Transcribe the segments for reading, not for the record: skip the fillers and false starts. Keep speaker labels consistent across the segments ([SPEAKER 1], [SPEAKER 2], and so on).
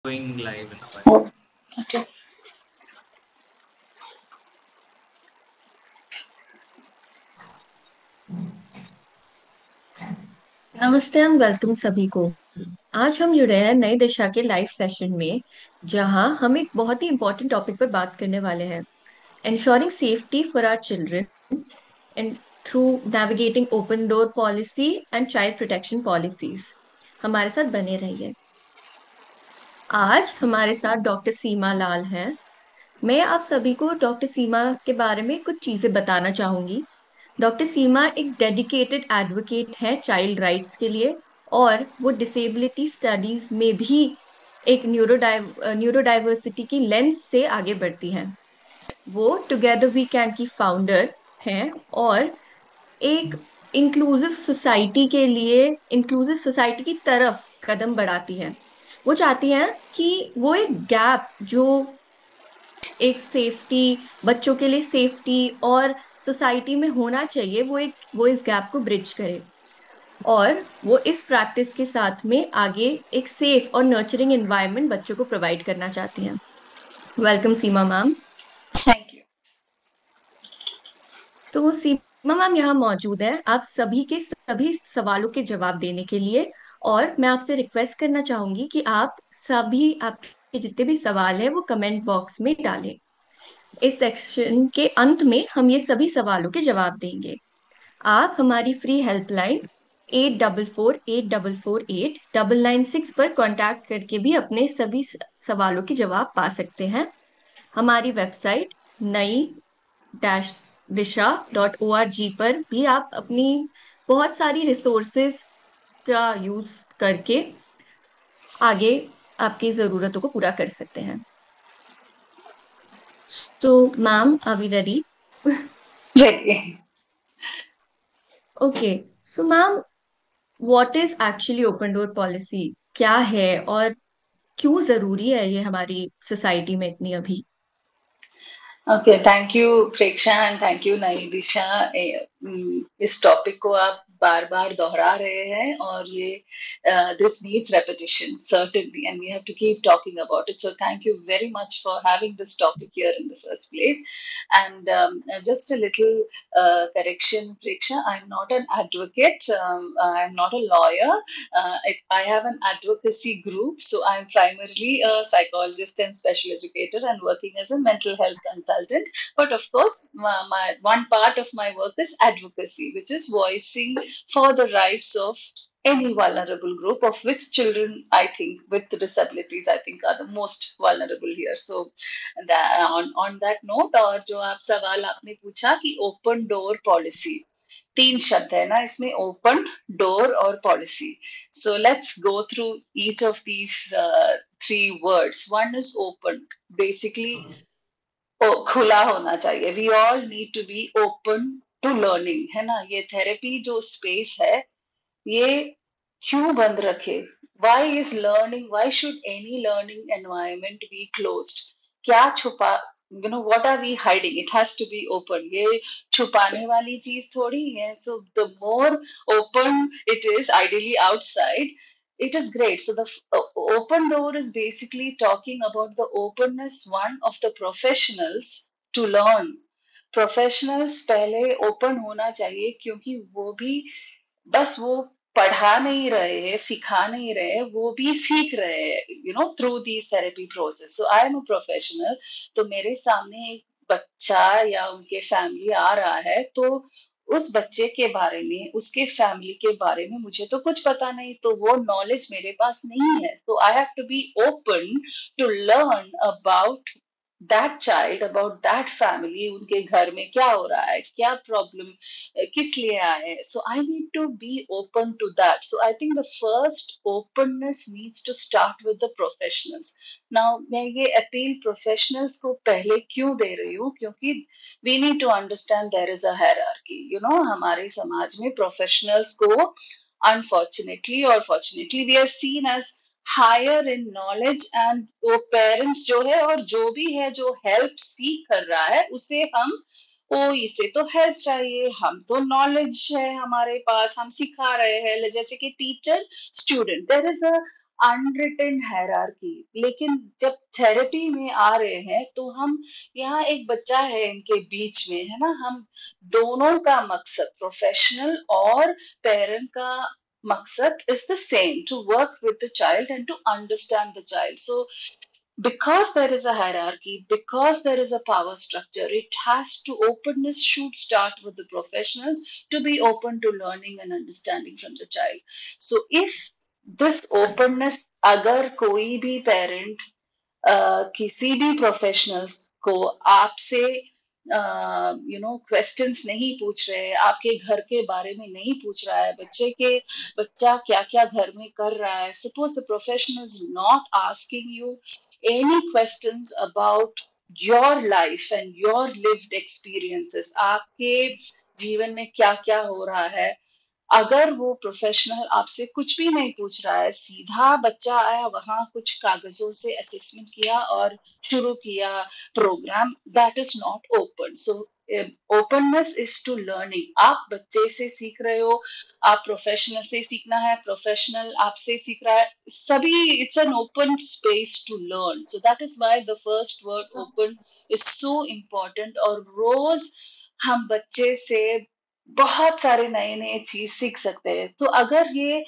[SPEAKER 1] Going live in a while.
[SPEAKER 2] Okay.
[SPEAKER 3] नमस्ते and welcome सभी को। आज हम जुड़े हैं नई दिशा के लाइव सेशन में, जहां हम एक बहुत ही इम्पोर्टेंट टॉपिक पर बात करने वाले हैं। ensuring safety for our children and through navigating open door policy and child protection policies। हमारे साथ बने रहिए। आज हमारे साथ डॉक्टर सीमा लाल हैं। मैं आप सभी को डॉक्टर सीमा के बारे में कुछ चीजें बताना चाहूंगी। डॉक्टर सीमा एक डेडिकेटेड एडवोकेट है चाइल्ड राइट्स के लिए, और वो डिसेबिलिटी स्टडीज में भी एक न्यूरोडाइवर्सिटी की लेंस से आगे बढ़ती हैं। वो टुगेदर वी कैन की फाउंडर हैं, और एक इंक्लूसिव सोसाइटी की तरफ कदम बढ़ाती है। वो चाहती हैं कि वो एक गैप जो एक सेफ्टी, बच्चों के लिए सेफ्टी और सोसाइटी में होना चाहिए, वो इस गैप को ब्रिज करे। और वो इस प्रैक्टिस के साथ में आगे एक सेफ और नर्चरिंग एनवायरनमेंट बच्चों को प्रोवाइड करना चाहती हैं। Welcome Seema ma'am.
[SPEAKER 2] Thank you.
[SPEAKER 3] तो सीमा मैम यहाँ मौजूद है आप सभी के सभी सवालों के जवाब देने के लिए। और मैं आपसे रिक्वेस्ट करना चाहूंगी कि आप सभी, आपके जितने भी सवाल हैं वो कमेंट बॉक्स में डालें। इस सेक्शन के अंत में हम ये सभी सवालों के जवाब देंगे। आप हमारी फ्री हेल्पलाइन 8448448996 पर कांटेक्ट करके भी अपने सभी सवालों के जवाब पा सकते हैं। हमारी वेबसाइट नई डैश दिशा.org पर भी आप अपनी बहुत सारी रिसोर्सेज का यूज करके आगे आपकी जरूरतों को पूरा कर सकते हैं। तो ma'am, are we ready?
[SPEAKER 2] Ready.
[SPEAKER 3] Okay. So ma'am, what is actually open door policy? क्या है और क्यों जरूरी है ये हमारी सोसाइटी में इतनी अभी?
[SPEAKER 2] Okay, thank you Preksha and thank you Nayi Disha. इस टॉपिक को आप बार बार दोहरा रहे हैं और ये this needs repetition certainly and we have to keep talking about it, so thank you very much for having this topic here in the first place. And just a little correction, Preksha, I'm not an advocate, I'm not a lawyer. I have an advocacy group, so I'm primarily a psychologist and special educator and working as a mental health consultant. But of course, my one part of my work is advocacy, which is voicing for the rights of any vulnerable group, of which children, I think, with disabilities, I think, are the most vulnerable here. So on that note, और जो आप सवाल आपने पूछा कि open door policy, तीन शब्द है ना इसमें, ओपन डोर और policy. So let's go through each of these three words. One is open. Basically, खुला होना चाहिए. We all need to be open to learning, है ना. ये थेरेपी जो स्पेस है, ये क्यों बंद रखे? Why is learning? Why should any learning environment be closed? क्या छुपा, what are we hiding? It has to be open. ये छुपाने वाली चीज थोड़ी है. So the more open it is, ideally outside, it is great. So the open door is basically talking about the openness, one, of the professionals to learn. Professionals पहले open होना चाहिए, क्योंकि वो भी बस वो पढ़ा नहीं रहे हैं, सिखा नहीं रहे हैं, वो भी सीख रहे हैं, through this therapy process. So I am a professional. तो मेरे सामने एक बच्चा या उनके फैमिली आ रहा है, तो उस बच्चे के बारे में, उसके फैमिली के बारे में मुझे तो कुछ पता नहीं, तो वो नॉलेज मेरे पास नहीं है. तो I have to be open to learn about that child, about that family. उनके घर में क्या हो रहा है, क्या प्रॉब्लम, किस लिए आए. So I need to be open to that. So I think the first openness needs to start with the professionals. Now मैं ये अपील प्रोफेशनल्स को पहले क्यों दे रही हूँ, क्योंकि we need to understand there is a hierarchy. हमारे समाज में प्रोफेशनल्स को अनफॉर्चुनेटली और fortunately we are seen as higher in knowledge. And वो पेरेंट्स जो है और जो भी है जो हेल्प सीख कर रहा है, उसे हम, ओ इसे तो हेल्प चाहिए, हम तो नॉलेज है हमारे पास, हम सिखा रहे हैं. जैसे कि teacher student, there is a unwritten hierarchy. लेकिन जब थेरेपी में आ रहे हैं तो हम यहाँ एक बच्चा है इनके बीच में, है ना, हम दोनों का मकसद, प्रोफेशनल और पेरेंट का मकसद is the same, to work with the child and to understand the child. So because there is a hierarchy, because there is a power structure, it has to, openness should start with the professionals to be open to learning and understanding from the child. So if this openness, अगर कोई भी parent किसी भी professionals को आपसे questions नहीं पूछ रहे, आपके घर के बारे में नहीं पूछ रहा है, बच्चा क्या क्या घर में कर रहा है, suppose the professional is not asking you any questions about your life and your lived experiences, आपके जीवन में क्या क्या हो रहा है, अगर वो प्रोफेशनल आपसे कुछ भी नहीं पूछ रहा है, सीधा बच्चा आया वहां कुछ कागजों से असेसमेंट किया और शुरू किया program, that is not open. So openness is to learning. आप बच्चे से सीख रहे हो, आप प्रोफेशनल से सीखना है, प्रोफेशनल आपसे सीख रहा है, सभी, it's an open space to learn. So that is why the first word open is so important. और रोज हम बच्चे से बहुत सारे नए नए चीज सीख सकते हैं. तो अगर ये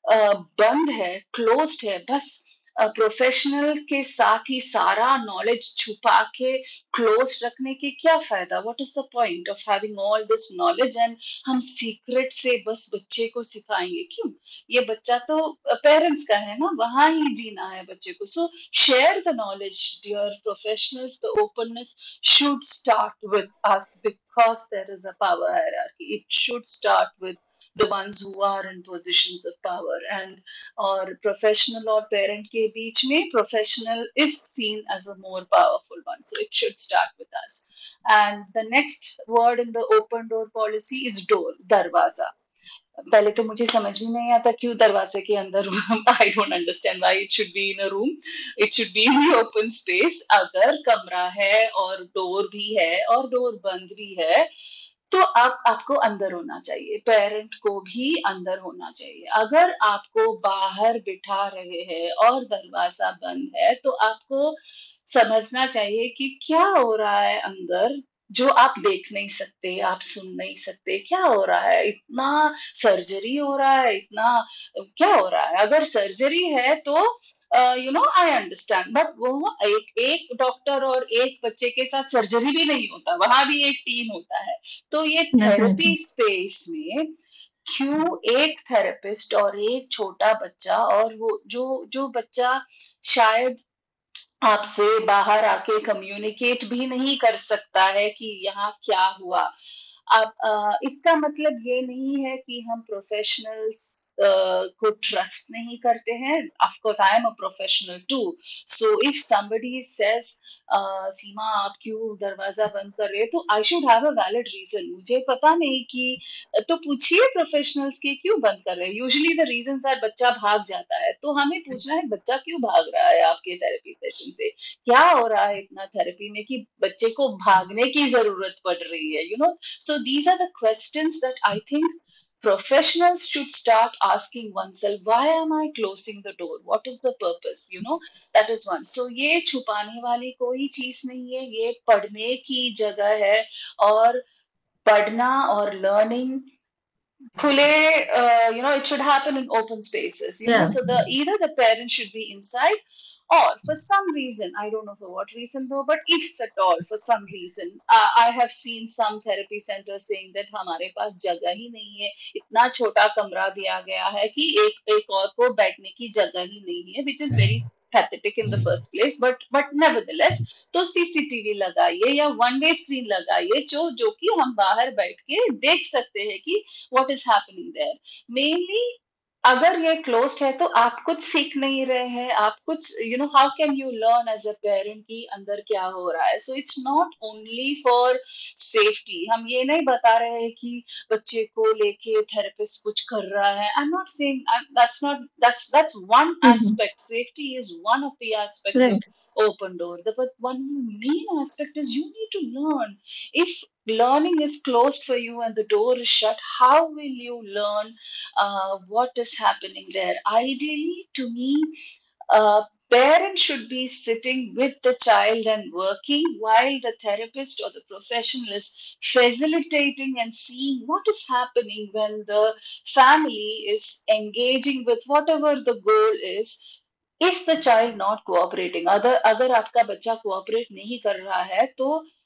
[SPEAKER 2] बंद है, क्लोज्ड है, बस प्रोफेशनल के साथ ही सारा नॉलेज छुपा के क्लोज रखने के क्या फायदा? What is the point of having all this knowledge and हम सीक्रेट से बस बच्चे को सिखाएंगे? क्यों? ये बच्चा तो पेरेंट्स का है ना, वहां ही जीना है बच्चे को. So share the knowledge, dear professionals. The openness should start with us because there is a power hierarchy. It should start with the ones who are in positions of power. And और professional और parent के बीच में professional is seen as a more powerful one. So it should start with us. And the next word in the open door policy is door, दरवाजा. पहले तो मुझे समझ में नहीं आता क्यों दरवाजे के अंदर I don't understand why it should be in a room, it should be in the open space. अगर कमरा है और डोर भी है और डोर बंद भी है तो आपको अंदर होना चाहिए, पेरेंट को भी अंदर होना चाहिए. अगर आपको बाहर बिठा रहे हैं और दरवाजा बंद है तो आपको समझना चाहिए कि क्या हो रहा है अंदर, जो आप देख नहीं सकते, आप सुन नहीं सकते. क्या हो रहा है? इतना सर्जरी हो रहा है, इतना क्या हो रहा है? अगर सर्जरी है तो आई अंडरस्टैंड, बट वो एक एक डॉक्टर और एक बच्चे के साथ सर्जरी भी नहीं होता, वहां भी एक टीम होता है. तो ये थेरेपी
[SPEAKER 3] डेफिनेटली।
[SPEAKER 2] स्पेस में क्यों एक थेरेपिस्ट और एक छोटा बच्चा, और वो जो जो बच्चा शायद आपसे बाहर आके कम्युनिकेट भी नहीं कर सकता है कि यहाँ क्या हुआ. अब इसका मतलब ये नहीं है कि हम प्रोफेशनल्स को ट्रस्ट नहीं करते हैं. Of course I am a professional too. So if somebody says Seema आप क्यों दरवाजा बंद कर रहे हैं, तो I should have a valid reason. मुझे पता नहीं कि, तो पूछिए प्रोफेशनल्स के क्यों बंद कर रहे हैं. यूजुअली द रीजंस आर बच्चा भाग जाता है, तो हमें पूछना है बच्चा क्यों भाग रहा है आपके थेरेपी सेशन से, क्या हो रहा है इतना थेरेपी में कि बच्चे को भागने की जरूरत पड़ रही है, So these are the questions that I think professionals should start asking oneself. Why am I closing the door? What is the purpose? That is one. So ये छुपाने वाली कोई चीज नहीं है, ये पढ़ने की जगह है. और पढ़ना और लर्निंग खुले, it should happen in open spaces,
[SPEAKER 3] या
[SPEAKER 2] so either the parent should be inside, or for some reason, I don't know for what reason though, but if at all for some reason, I have seen some therapy centers saying that हमारे पास जगह ही नहीं है, इतना छोटा कमरा दिया गया है कि एक और को बैठने की जगह ही नहीं है, which is very pathetic in the first place, but nevertheless, तो सीसीटीवी लगाइए या वन वे स्क्रीन लगाइए जो कि हम बाहर बैठ के देख सकते हैं कि what is happening there. Mainly, अगर ये क्लोज्ड है तो आप कुछ सीख नहीं रहे हैं, आप कुछ, how can you learn as a parent कि अंदर क्या हो रहा है. So it's not only for safety. हम ये नहीं बता रहे हैं कि बच्चे को लेके थेरेपिस्ट कुछ कर रहा है. I am not saying, that's not, that's one aspect. Safety is one of the aspects of
[SPEAKER 3] right.
[SPEAKER 2] open door. But one main aspect is you need to learn. If learning is closed for you and the door is shut, how will you learn what is happening there? Ideally, to me, parents should be sitting with the child and working while the therapist or the professional is facilitating and seeing what is happening when the family is engaging with whatever the goal is the child not cooperating? अगर आपका बच्चा cooperate नहीं कर रहा है तो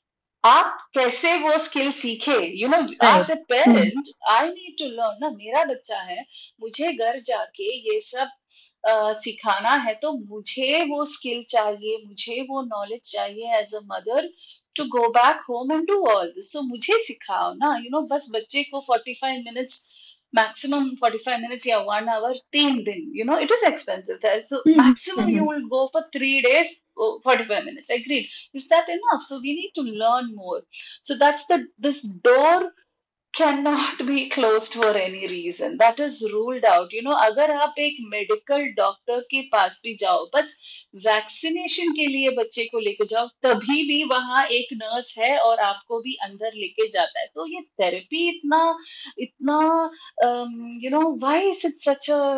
[SPEAKER 2] आप कैसे वो स्किल सीखे? You know,
[SPEAKER 3] Right.
[SPEAKER 2] As a parent I need to learn ना, मेरा बच्चा है, मुझे घर जाके ये सब सिखाना है, तो मुझे वो स्किल चाहिए, मुझे वो नॉलेज चाहिए as a mother to go back home and do all this. So मुझे सिखाओ ना, यू नो, बस बच्चे को 45 मिनट्स, मैक्सिमम 45 मिनट्स या 1 आवर 3 दिन, you know, it is expensive, so maximum you will go for 3 days, 45 minutes, agreed. Is that enough? So we need to learn more. So that's the this door cannot be closed for any reason. That is ruled out. You know, अगर आप एक medical doctor के पास भी जाओ, बस vaccination के लिए बच्चे को लेके जाओ, तभी भी वहां एक नर्स है और आपको भी अंदर लेके जाता है। तो ये थेरेपी इतना इतना you know, why is it such a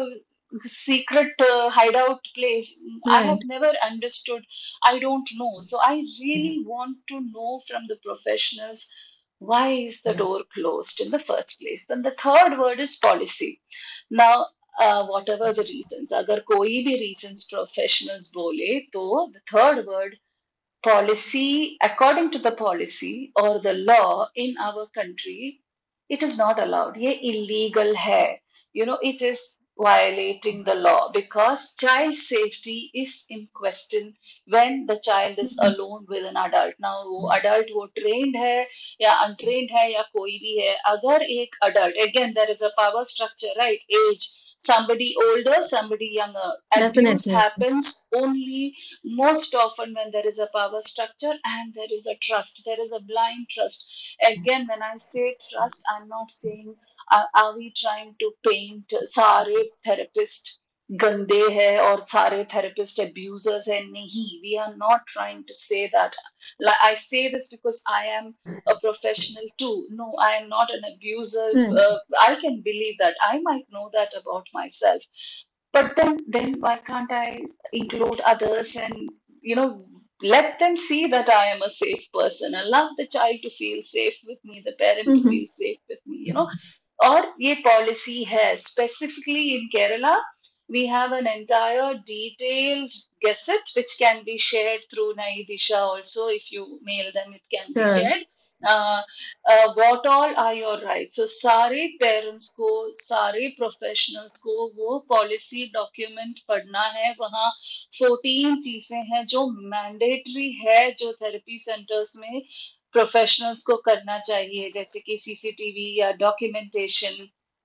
[SPEAKER 2] secret hideout place? I
[SPEAKER 3] Right.
[SPEAKER 2] have never understood. I don't know. So I really want to know from the professionals, why is the door closed in the first place? Then the third word is policy. Now, whatever the reasons, agar koi bhi reasons professionals bole, to the third word, policy, according to the policy or the law in our country, it is not allowed. Ye illegal hai. You know, it is violating the law because child safety is in question when the child is alone with an adult. Now, वो adult वो trained है या untrained है या कोई भी है, अगर एक adult, again there is a power structure, right? Age, somebody older, somebody younger. Abuse
[SPEAKER 3] Definitely.
[SPEAKER 2] happens only most often when there is a power structure and there is a trust. There is a blind trust. Again, when I say trust, I'm not saying are we trying to paint सारे therapist गंदे है और सारे therapist abusers है? नहीं, we are not trying to say that. Like, I say this because I am a professional too. No, I am not an abuser.
[SPEAKER 3] Right.
[SPEAKER 2] I can believe that. I might know that about myself, but then why can't I include others and, you know, let them see that I am a safe person? Allow the child to feel safe with me, the parent to feel safe with me, you know. Or ये policy है specifically in Kerala. We have an entire detailed gazette which can be shared through Naidisha also. If you mail them, it can be
[SPEAKER 3] Sure.
[SPEAKER 2] shared. uh, what all are your rights? So सारे parents को, सारे professionals को वो policy document पढ़ना है। वहाँ 14 चीजें हैं जो mandatory है, जो therapy centers में professionals को करना चाहिए, जैसे कि CCTV या documentation,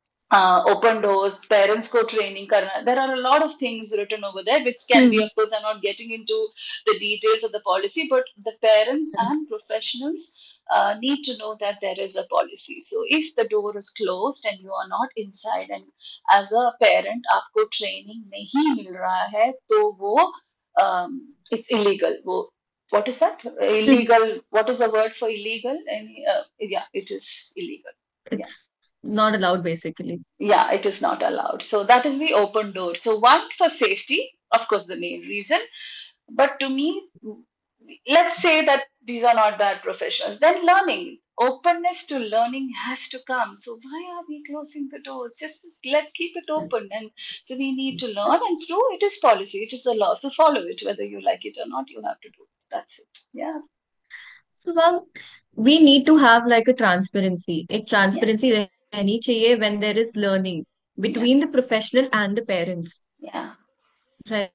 [SPEAKER 2] open doors, parents को training करना. There are a lot of things written over there, which can be, of course, I'm not getting into the details of the policy, but the parents and professionals need to know that there is a policy. So if the door is closed and you are not inside, and as a parent आपको training नहीं मिल रहा है, तो वो it's illegal. वो what is that? Illegal. What is the word for illegal? And yeah, it is illegal. Yeah.
[SPEAKER 3] It's not allowed, basically.
[SPEAKER 2] Yeah, it is not allowed. So that is the open door. So one, for safety, of course, the main reason. But to me, let's say that these are not bad professionals. Then learning, openness to learning has to come. So why are we closing the doors? Just let keep it open. And so we need to learn. And true, it is policy. It is the law. So follow it, whether you like it or not. You have to do it. That's it. Yeah.
[SPEAKER 3] So, ma'am, we need to have like a transparency. एक
[SPEAKER 2] Yeah.
[SPEAKER 3] transparency रहनी चाहिए when there is learning
[SPEAKER 2] Yeah.
[SPEAKER 3] between the professional and the parents.
[SPEAKER 2] Yeah.
[SPEAKER 3] Right.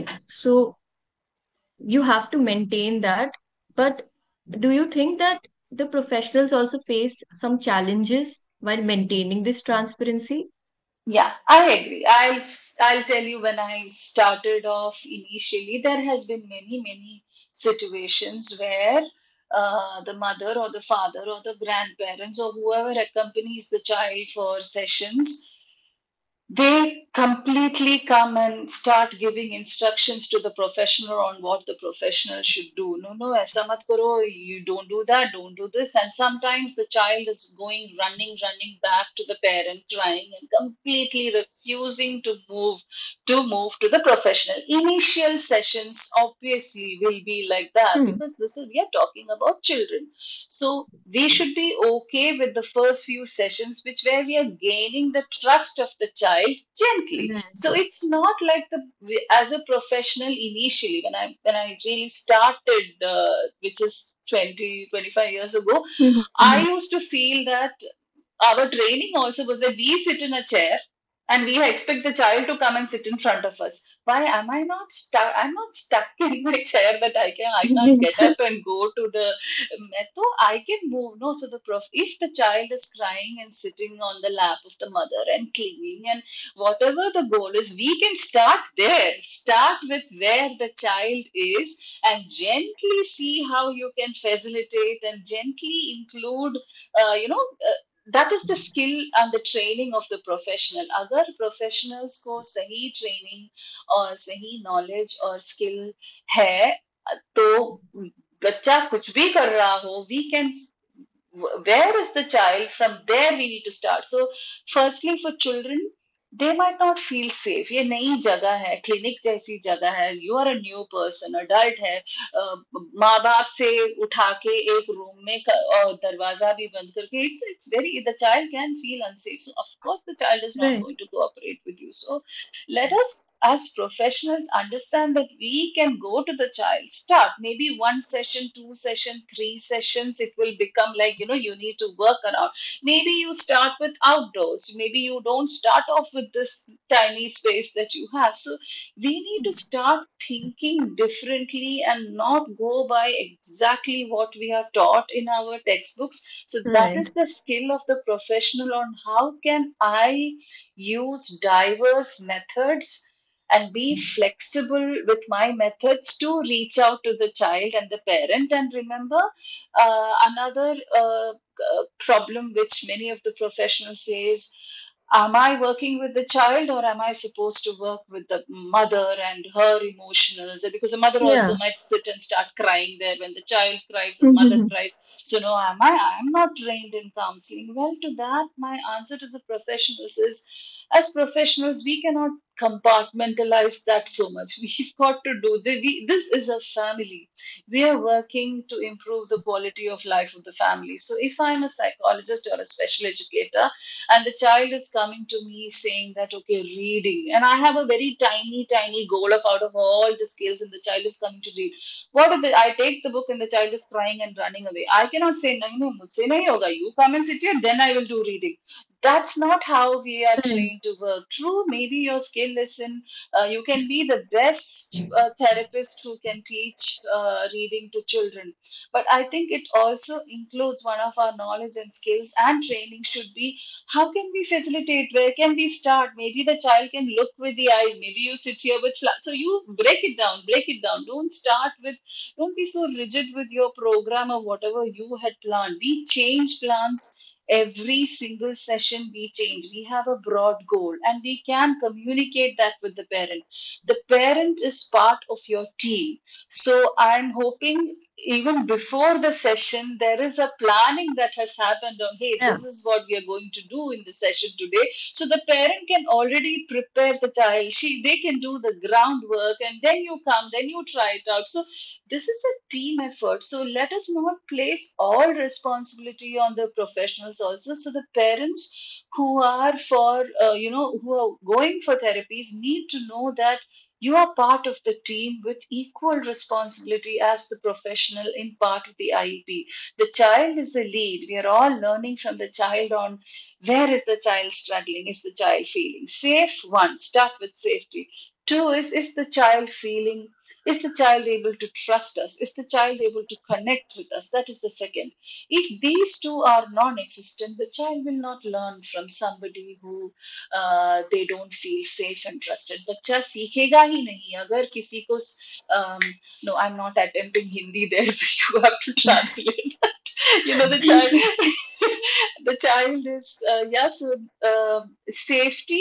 [SPEAKER 3] So you have to maintain that. But do you think that the professionals also face some challenges while maintaining this transparency?
[SPEAKER 2] Yeah, I agree. I'll tell you, when I started off initially, there has been many situations where the mother or the father or the grandparents or whoever accompanies the child for sessions they completely come and start giving instructions to the professional on what the professional should do. No, aisa mat karo, you don't do that, don't do this. And sometimes the child is going running back to the parent, crying and completely refusing to move to the professional. Initial sessions obviously will be like that,
[SPEAKER 3] Hmm.
[SPEAKER 2] because we are talking about children. So we should be okay with the first few sessions, which where we are gaining the trust of the child gently.
[SPEAKER 3] Right.
[SPEAKER 2] So it's not like as a professional initially, when I really started, which is 20-25 years ago, I
[SPEAKER 3] Mhm.
[SPEAKER 2] used to feel that our training also was that we sit in a chair and we expect the child to come and sit in front of us. Why am I not stuck? I'm not stuck in my chair that I can't get up and go to the method. I can move. No, so if the child is crying and sitting on the lap of the mother and clinging and whatever the goal is, we can start there. Start with where the child is and gently see how you can facilitate and gently include, that is the skill and the training of the professional. अगर professionals को सही training और सही knowledge और skill है, तो बच्चा कुछ भी कर रहा हो, we can, where is the child, from there we need to start. So firstly, for children, they might not feel safe. ये नई जगह है, क्लिनिक जैसी जगह है, you are a new person, adult है, माँ बाप से उठा के एक रूम में और दरवाजा भी बंद करके, it's very, the child can feel unsafe. So of course the child is not
[SPEAKER 3] Right.
[SPEAKER 2] going to cooperate with you. So let us as professionals understand that we can go to the child, start maybe one session, two session, three sessions. It will become like, you need to work around. Maybe you start with outdoors, maybe you don't start off with this tiny space that you have. So we need to start thinking differently and not go by exactly what we are taught in our textbooks. So that
[SPEAKER 3] Right.
[SPEAKER 2] is the skill of the professional on how can I use diverse methods and be flexible with my methods to reach out to the child and the parent. And remember, another problem which many of the professionals say is, am I working with the child or am I supposed to work with the mother and her emotionals? Because the mother also
[SPEAKER 3] Yeah.
[SPEAKER 2] might sit and start crying there. When the child cries, the mother
[SPEAKER 3] Mhm.
[SPEAKER 2] cries. So no, I'm not trained in counseling. Well, to that, my answer to the professionals is, as professionals, we cannot compartmentalize that so much. We've got to do this is a family. We are working to improve the quality of life of the family. So if I'm a psychologist or a special educator and the child is coming to me saying that, okay, reading, and I have a very tiny goal of, out of all the skills, and the child is coming to read, what if I take the book and the child is crying and running away? I cannot say, no, no, mujhse nahi hoga, you come and sit here, then I will do reading. That's not how we are
[SPEAKER 3] Right.
[SPEAKER 2] trained to work. True, maybe your skill is in, you can be the best therapist who can teach reading to children. But I think it also includes, one of our knowledge and skills and training should be, how can we facilitate? Where can we start? Maybe the child can look with the eyes. Maybe you sit here with so you break it down, break it down. Don't be so rigid with your program or whatever you had planned. We change plans every single session. We change. We have a broad goal and we can communicate that with the parent. The parent is part of your team. So I'm hoping even before the session, there is a planning that has happened on, hey,
[SPEAKER 3] Yeah.
[SPEAKER 2] this is what we are going to do in the session today. So the parent can already prepare the child. They can do the groundwork and then you come, then you try it out. So this is a team effort. So let us not place all responsibility on the professionals also. So the parents who are who are going for therapies need to know that you are part of the team with equal responsibility as the professional in part of the IEP. The child is the lead. We are all learning from the child on where is the child struggling? Is the child feeling safe? One, start with safety. Two is the child feeling, is the child able to trust us? Is the child able to connect with us? That is the second. If these two are non existent, the child will not learn from somebody who they don't feel safe and trusted. बच्चा सीखेगा ही नहीं अगर किसी को no, I'm not attempting Hindi there, but you have to translate that. The child, the child is, yeah, so safety,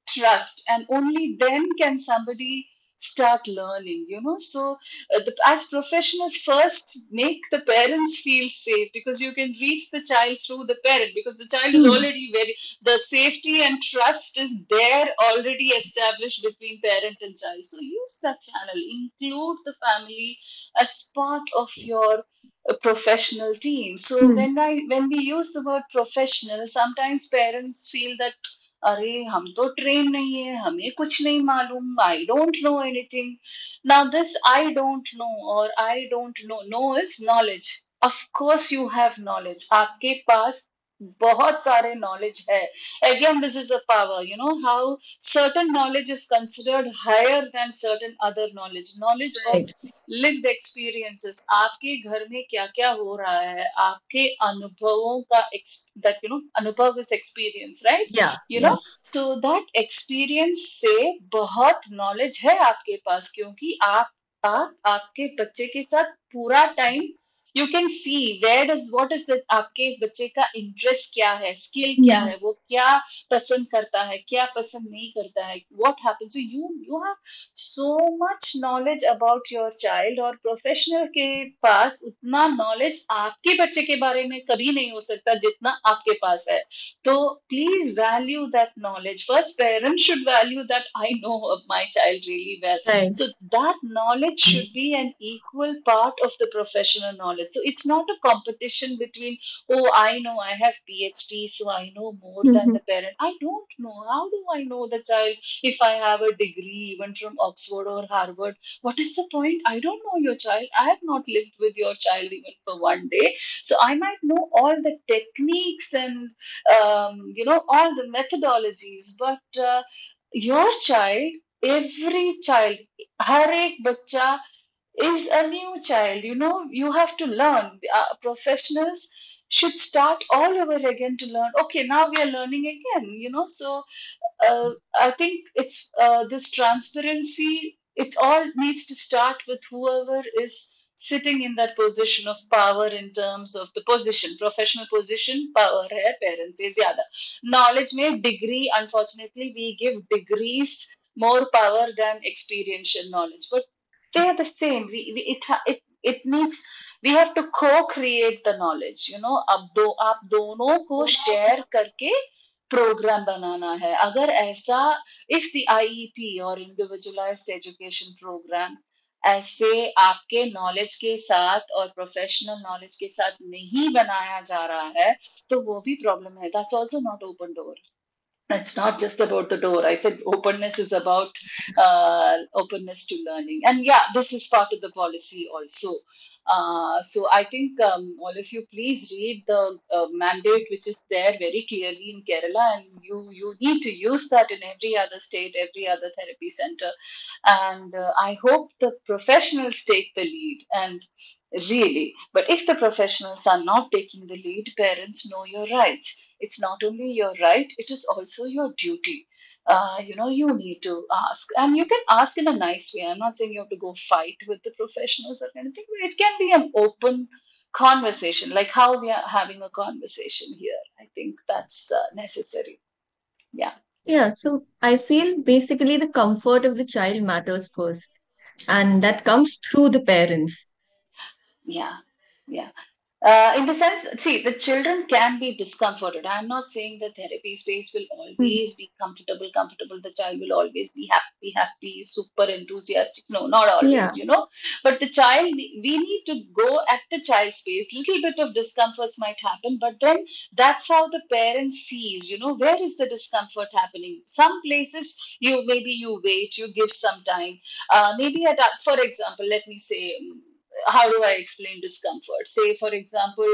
[SPEAKER 2] trust, and only then can somebody start learning, so as professionals, first make the parents feel safe, because you can reach the child through the parent, because the child is
[SPEAKER 3] Hmm.
[SPEAKER 2] already very, the safety and trust is there already established between parent and child. So use that channel, include the family as part of your professional team. So
[SPEAKER 3] Hmm.
[SPEAKER 2] when we use the word professional, sometimes parents feel that अरे हम तो train नहीं है, हमें कुछ नहीं मालूम, I don't know anything. Now this I don't know और I don't know, no is knowledge. Of course you have knowledge, आपके पास बहुत सारे नॉलेज है. Again, this is a power, how certain knowledge is considered higher than certain other knowledge. Knowledge of
[SPEAKER 3] Right.
[SPEAKER 2] lived experiences, आपके घर में क्या क्या हो रहा है, आपके अनुभवों का that अनुभव is experience, right?
[SPEAKER 3] Yeah.
[SPEAKER 2] you know
[SPEAKER 3] Yes.
[SPEAKER 2] so that experience से बहुत knowledge है आपके पास, क्योंकि आप आपके बच्चे के साथ पूरा time you can see where does what is the आपके बच्चे का इंटरेस्ट क्या है, स्किल क्या
[SPEAKER 3] Hmm.
[SPEAKER 2] है, वो क्या पसंद करता है, क्या पसंद नहीं करता है, what happens. So you have so much knowledge about your child. और प्रोफेशनल के पास उतना नॉलेज आपके बच्चे के बारे में कभी नहीं हो सकता जितना आपके पास है. तो please value that knowledge. First, parents should value that I know of my child really well.
[SPEAKER 3] Right.
[SPEAKER 2] So that knowledge should be an equal part of the professional knowledge. So it's not a competition between, oh, I know I have PhD, so I know more than
[SPEAKER 3] Hmm.
[SPEAKER 2] the parent. I don't know. How do I know the child if I have a degree even from Oxford or Harvard? What is the point? I don't know your child. I have not lived with your child even for one day. So I might know all the techniques and all the methodologies, but your child, every child, har ek bachcha is a new child. You have to learn. Professionals should start all over again to learn. Okay, now we are learning again. So I think it's this transparency. It all needs to start with whoever is sitting in that position of power, in terms of the position, professional position. Power hai parents se zyada. Knowledge mein degree, unfortunately we give degrees more power than experiential knowledge, but they are the same. It needs, we have to co-create the knowledge. अब आप दोनों को share करके programme बनाना है. अगर ऐसा, if the IEP और individualized education program ऐसे आपके नॉलेज के साथ और प्रोफेशनल नॉलेज के साथ नहीं बनाया जा रहा है, तो वो भी प्रॉब्लम है. That's also not open door. It's not just about the door. I said openness is about openness to learning. And yeah, this is part of the policy also. So I think all of you please read the mandate which is there very clearly in Kerala, and you need to use that in every other state, every other therapy center. And I hope the professionals take the lead. And really, but if the professionals are not taking the lead, parents, know your rights. It's not only your right, it is also your duty. You need to ask, and you can ask in a nice way. I'm not saying you have to go fight with the professionals or anything, but it can be an open conversation, like how we are having a conversation here. I think that's necessary. Yeah.
[SPEAKER 3] Yeah, so I feel basically the comfort of the child matters first, and that comes through the parents.
[SPEAKER 2] Yeah, yeah. In the sense, see, the children can be discomforted. I'm not saying the therapy space will
[SPEAKER 3] Hmm.
[SPEAKER 2] always be comfortable. The child will always be happy, super enthusiastic. No, not
[SPEAKER 3] Yeah,
[SPEAKER 2] always. But the child, we need to go at the child space. Little bit of discomforts might happen, but then that's how the parent sees, where is the discomfort happening. Some places, maybe you wait, you give some time. Maybe for example, let me say, how do I explain discomfort? Say, for example,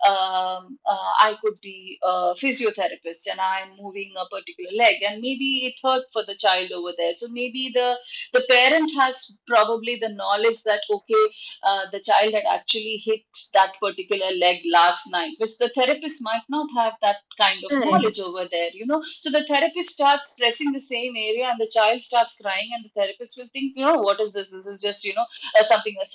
[SPEAKER 2] I could be a physiotherapist and I'm moving a particular leg, and maybe it hurt for the child over there. So maybe the parent has probably the knowledge that, okay, the child had actually hit that particular leg last night, which the therapist might not have that kind of
[SPEAKER 3] right.
[SPEAKER 2] knowledge over there. So the therapist starts pressing the same area, and the child starts crying, and the therapist will think, what is this? This is just something else. So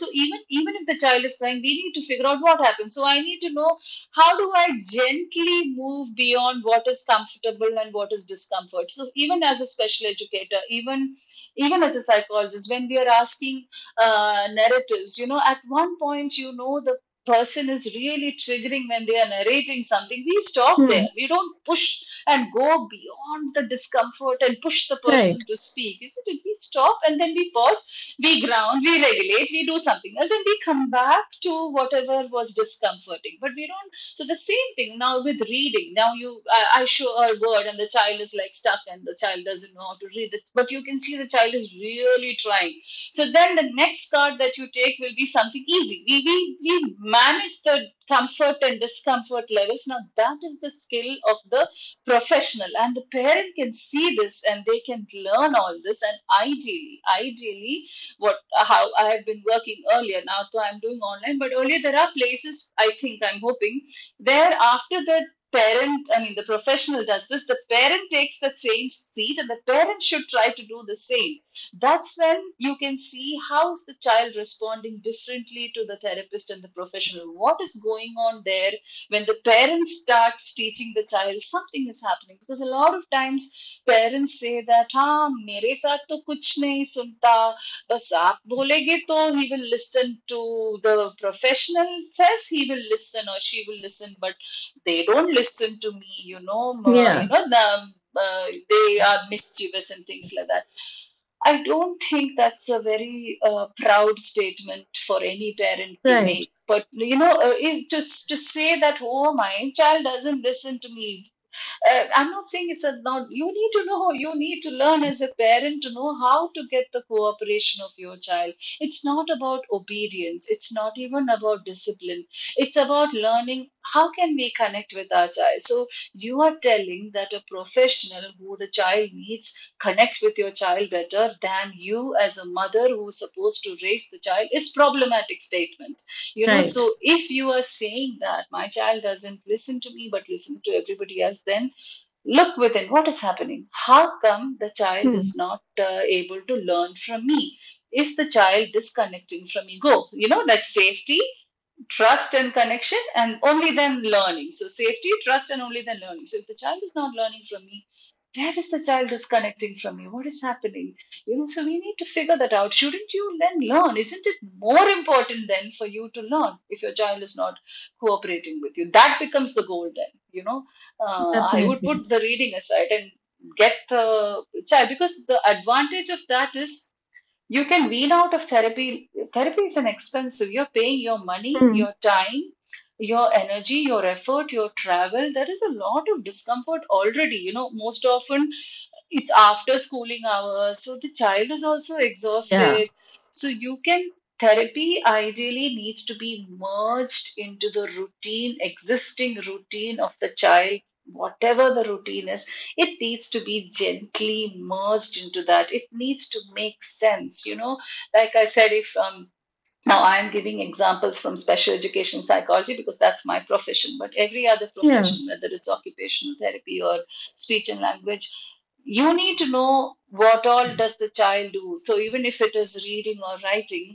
[SPEAKER 2] also, even if the child is crying, we need to figure out what happened. So I need to know, how do I gently move beyond what is comfortable and what is discomfort. So even as a special educator, even as a psychologist, when we are asking narratives, at one point, the person is really triggering when they are narrating something, we stop there.
[SPEAKER 3] Hmm.
[SPEAKER 2] We don't push and go beyond the discomfort and push the
[SPEAKER 3] Right.
[SPEAKER 2] person to speak, isn't it? We stop and then we pause, we ground, we regulate, we do something else, and we come back to whatever was discomforting. But we don't. So the same thing now with reading. Now I show a word and the child is like stuck and the child doesn't know how to read it, but you can see the child is really trying. So then the next card that you take will be something easy. We manage the comfort and discomfort levels. Now that is the skill of the professional, and the parent can see this and they can learn all this. And ideally, what how I have been working earlier. Now so I'm doing online, but earlier there are places, I think, I'm hoping, where after the parent, I mean the professional does this, the parent takes that same seat and the parent should try to do the same. That's when you can see how is the child responding differently to the therapist and the professional. What is going on there? When the parent starts teaching the child, something is happening. Because a lot of times parents say that, हाँ मेरे साथ तो कुछ नहीं सुनता, बस आप बोलेगे तो he will listen to the professional says, he will listen or she will listen, but they don't listen to me,
[SPEAKER 3] Yeah.
[SPEAKER 2] they are mischievous and things like that. I don't think that's a very proud statement for any parent to
[SPEAKER 3] Right.
[SPEAKER 2] make. But to say that, oh, my child doesn't listen to me, I'm not saying it's a not. You need to know. You need to learn as a parent to know how to get the cooperation of your child. It's not about obedience. It's not even about discipline. It's about learning how can we connect with our child. So you are telling that a professional who the child needs connects with your child better than you as a mother who's supposed to raise the child. It's problematic statement.
[SPEAKER 3] Right.
[SPEAKER 2] So if you are saying that my child doesn't listen to me but listens to everybody else, then look within what is happening. How come the child
[SPEAKER 3] Hmm.
[SPEAKER 2] is not able to learn from me? Is the child disconnecting from me? Go, like safety, trust, and connection, and only then learning. So safety, trust, and only then learning. So if the child is not learning from me, where is the child disconnecting from me? What is happening? So we need to figure that out. Shouldn't you then learn? Isn't it more important then for you to learn if your child is not cooperating with you? That becomes the goal then. I would
[SPEAKER 3] Definitely.
[SPEAKER 2] put the reading aside and get the child, because the advantage of that is you can wean out of therapy. Therapy is an expensive. You're paying your money,
[SPEAKER 3] Hmm.
[SPEAKER 2] your time, your energy, your effort, your travel. There is a lot of discomfort already. Most often it's after schooling hours. So the child is also
[SPEAKER 3] Yeah.
[SPEAKER 2] exhausted. So therapy ideally needs to be merged into the existing routine of the child. Whatever the routine is, it needs to be gently merged into that. It needs to make sense. Like I said, if now I'm giving examples from special education psychology because that's my profession, but every other
[SPEAKER 3] Yeah.
[SPEAKER 2] profession, whether it's occupational therapy or speech and language, you need to know what all does the child do. So even if it is reading or writing,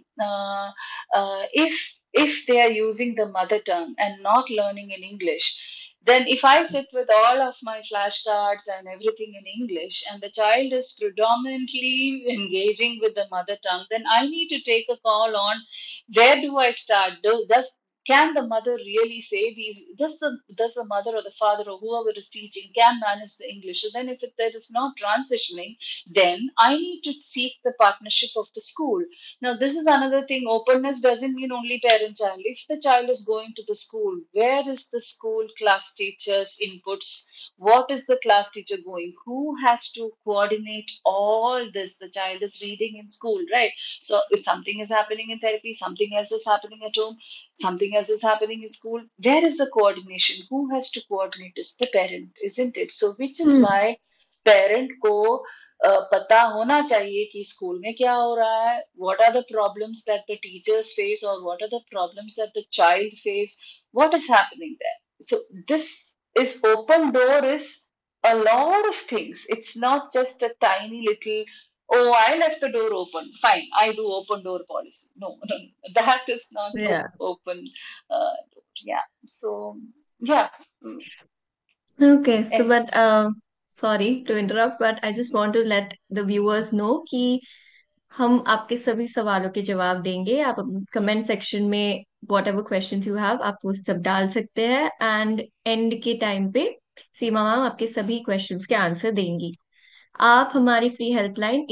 [SPEAKER 2] if they are using the mother tongue and not learning in English, then if I sit with all of my flashcards and everything in English and the child is predominantly engaging with the mother tongue, then I need to take a call on where do I start. Can the mother really say these? Does the mother or the father or whoever is teaching can manage the English? So then if there is not transitioning, then I need to seek the partnership of the school. Now this is another thing. Openness doesn't mean only parent child. If the child is going to the school, where is the school class teacher's inputs? What is the class teacher going? Who has to coordinate all this? The child is reading in school, right? So if something is happening in therapy, something else is happening at home, something else is happening in school, where is the coordination? Who has to coordinate? It's the parent, isn't it? So which is
[SPEAKER 3] Hmm.
[SPEAKER 2] why parent को पता होना चाहिए कि school में क्या हो रहा है, what are the problems that the teachers face or what are the problems that the child face, what is happening there. So this is open door is a lot of things. It's not just a tiny little Oh, I left the door open. Fine, I do open door policy. No, no, no, that is not
[SPEAKER 3] Yeah.
[SPEAKER 2] open door. Yeah. So, yeah. Mm,
[SPEAKER 3] Okay, so
[SPEAKER 2] And
[SPEAKER 3] but sorry to interrupt, but I just want to let the viewers know कि हम आपके सभी सवालों के जवाब देंगे. आप comment section में whatever questions you have आप वो सब डाल सकते हैं, एंड एंड के टाइम पे सीमा मैम आपके सभी क्वेश्चंस के आंसर देंगी. आप हमारी फ्री हेल्पलाइन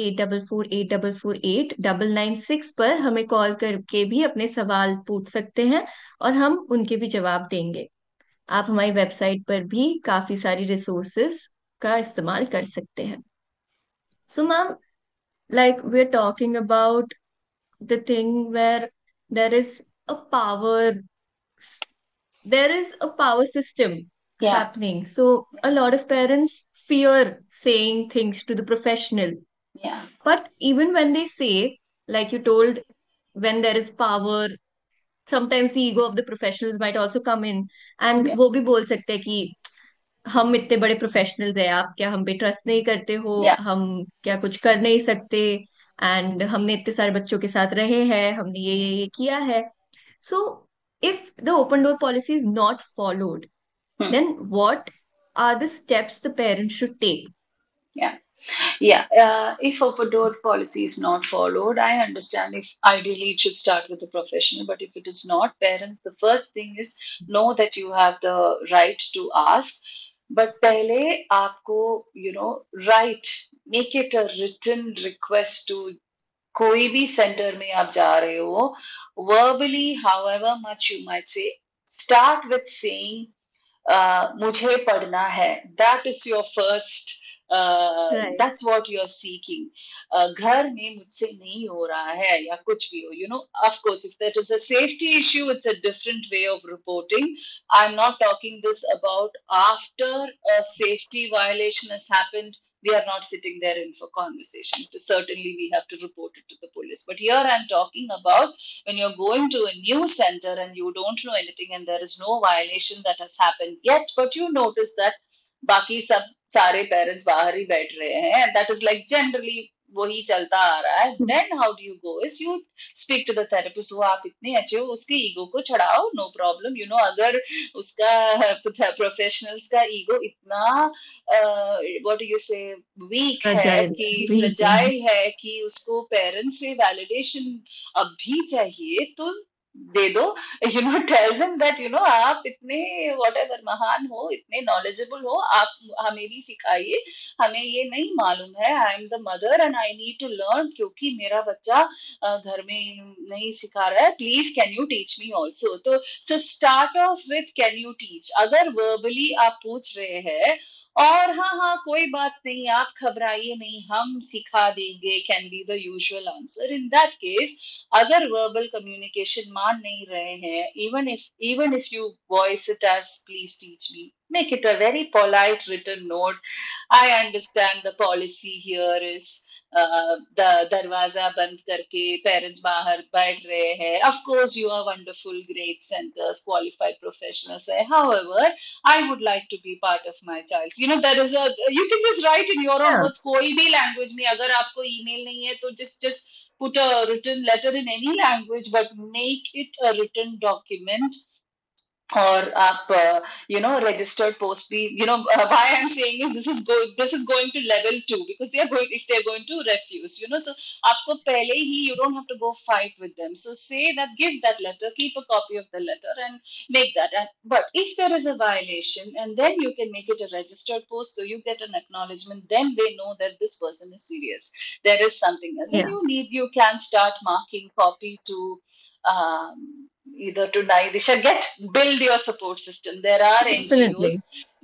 [SPEAKER 3] 8448448996 पर हमें कॉल करके भी अपने सवाल पूछ सकते हैं, और हम उनके भी जवाब देंगे. आप हमारी वेबसाइट पर भी काफी सारी रिसोर्सेज का इस्तेमाल कर सकते हैं. So ma'am, like we're talking about the thing where there is a power there is a power system
[SPEAKER 2] yeah,
[SPEAKER 3] happening. So a lot of parents fear saying things to the professional.
[SPEAKER 2] yeah,
[SPEAKER 3] But even when they say, like you told, when there is power, sometimes the ego of the professionals might also come in. And
[SPEAKER 2] yeah,
[SPEAKER 3] वो भी बोल सकते हैं कि हम इतने बड़े professionals हैं, आप क्या हम पे ट्रस्ट नहीं करते हो,
[SPEAKER 2] yeah.
[SPEAKER 3] हम क्या कुछ कर नहीं सकते, एंड हमने इतने सारे बच्चों के साथ रहे हैं, हमने ये किया है. So if the open door policy is not followed,
[SPEAKER 2] Hmm.
[SPEAKER 3] then what are the steps the parents should take?
[SPEAKER 2] Yeah. Yeah, if open door policy is not followed, I understand if ideally it should start with a professional, but if it is not, parent, the first thing is know that you have the right to ask. But pehle aapko, write, make it a written request to कोई भी centre में आप जा रहे हो, verbally, however much you might say, start with saying मुझे पढ़ना है. That is your first,
[SPEAKER 3] Right.
[SPEAKER 2] that's what you're seeking. घर में मुझसे नहीं हो रहा है या कुछ भी हो. Of course, if that is a safety issue, it's a different way of reporting. I'm not talking this about after a safety violation has happened. We are not sitting there in for conversation. Certainly, we have to report it to the police. But here I'm talking about when you're going to a new center and you don't know anything and there is no violation that has happened yet, but you notice that बाकी सब सारे parents बाहर ही बैठ रहे हैं, and that is like generally वही चलता आ रहा है. Then how do you go is you speak to the therapist. वो आप इतने अच्छे हो, उसके ईगो को चढ़ाओ, no problem. अगर उसका प्रोफेशनल्स का ईगो इतना what do you say weak है
[SPEAKER 3] Fragile.
[SPEAKER 2] कि
[SPEAKER 3] Weak.
[SPEAKER 2] फ्रेजाइल है कि उसको पेरेंट्स से वैलिडेशन अब भी चाहिए, तो दे दो. टेल देम दैट आप इतने whatever महान हो, इतने नॉलेजेबल हो, आप हमें भी सिखाइए. हमें ये नहीं मालूम है. I am the mother and I need to learn, क्योंकि मेरा बच्चा घर में नहीं सिखा रहा है. Please can you teach me also. तो so start off with can you teach. अगर वर्बली आप पूछ रहे हैं और हाँ हाँ कोई बात नहीं, आप घबराइए नहीं, हम सिखा देंगे, can be the usual answer. In that case, अगर वर्बल कम्युनिकेशन मान नहीं रहे हैं, even if you voice it as please teach me, make it a very polite written note. I understand the policy here is the दरवाजा बंद करके parents बाहर बैठ रहे हैं. Of course you are wonderful, great centers, qualified professionals. However, I would like to be part of my child's. There is you can just write in your own
[SPEAKER 3] Yeah.
[SPEAKER 2] words, कोई भी language में. अगर आपको email नहीं है तो just put a written letter in any language, but make it a written document. और आप registered post भी, why I'm saying is this is going to level 2, because they're going to refuse, so आपको पहले ही, you don't have to go fight with them. So say that, give that letter, keep a copy of the letter and make that. But if there is a violation, and then you can make it a registered post, so you get an acknowledgement, then they know that this person is serious, there is something else. And
[SPEAKER 3] Yeah.
[SPEAKER 2] you can start marking copy to either to Naidisha, build your support system. There are NGOs
[SPEAKER 3] Definitely.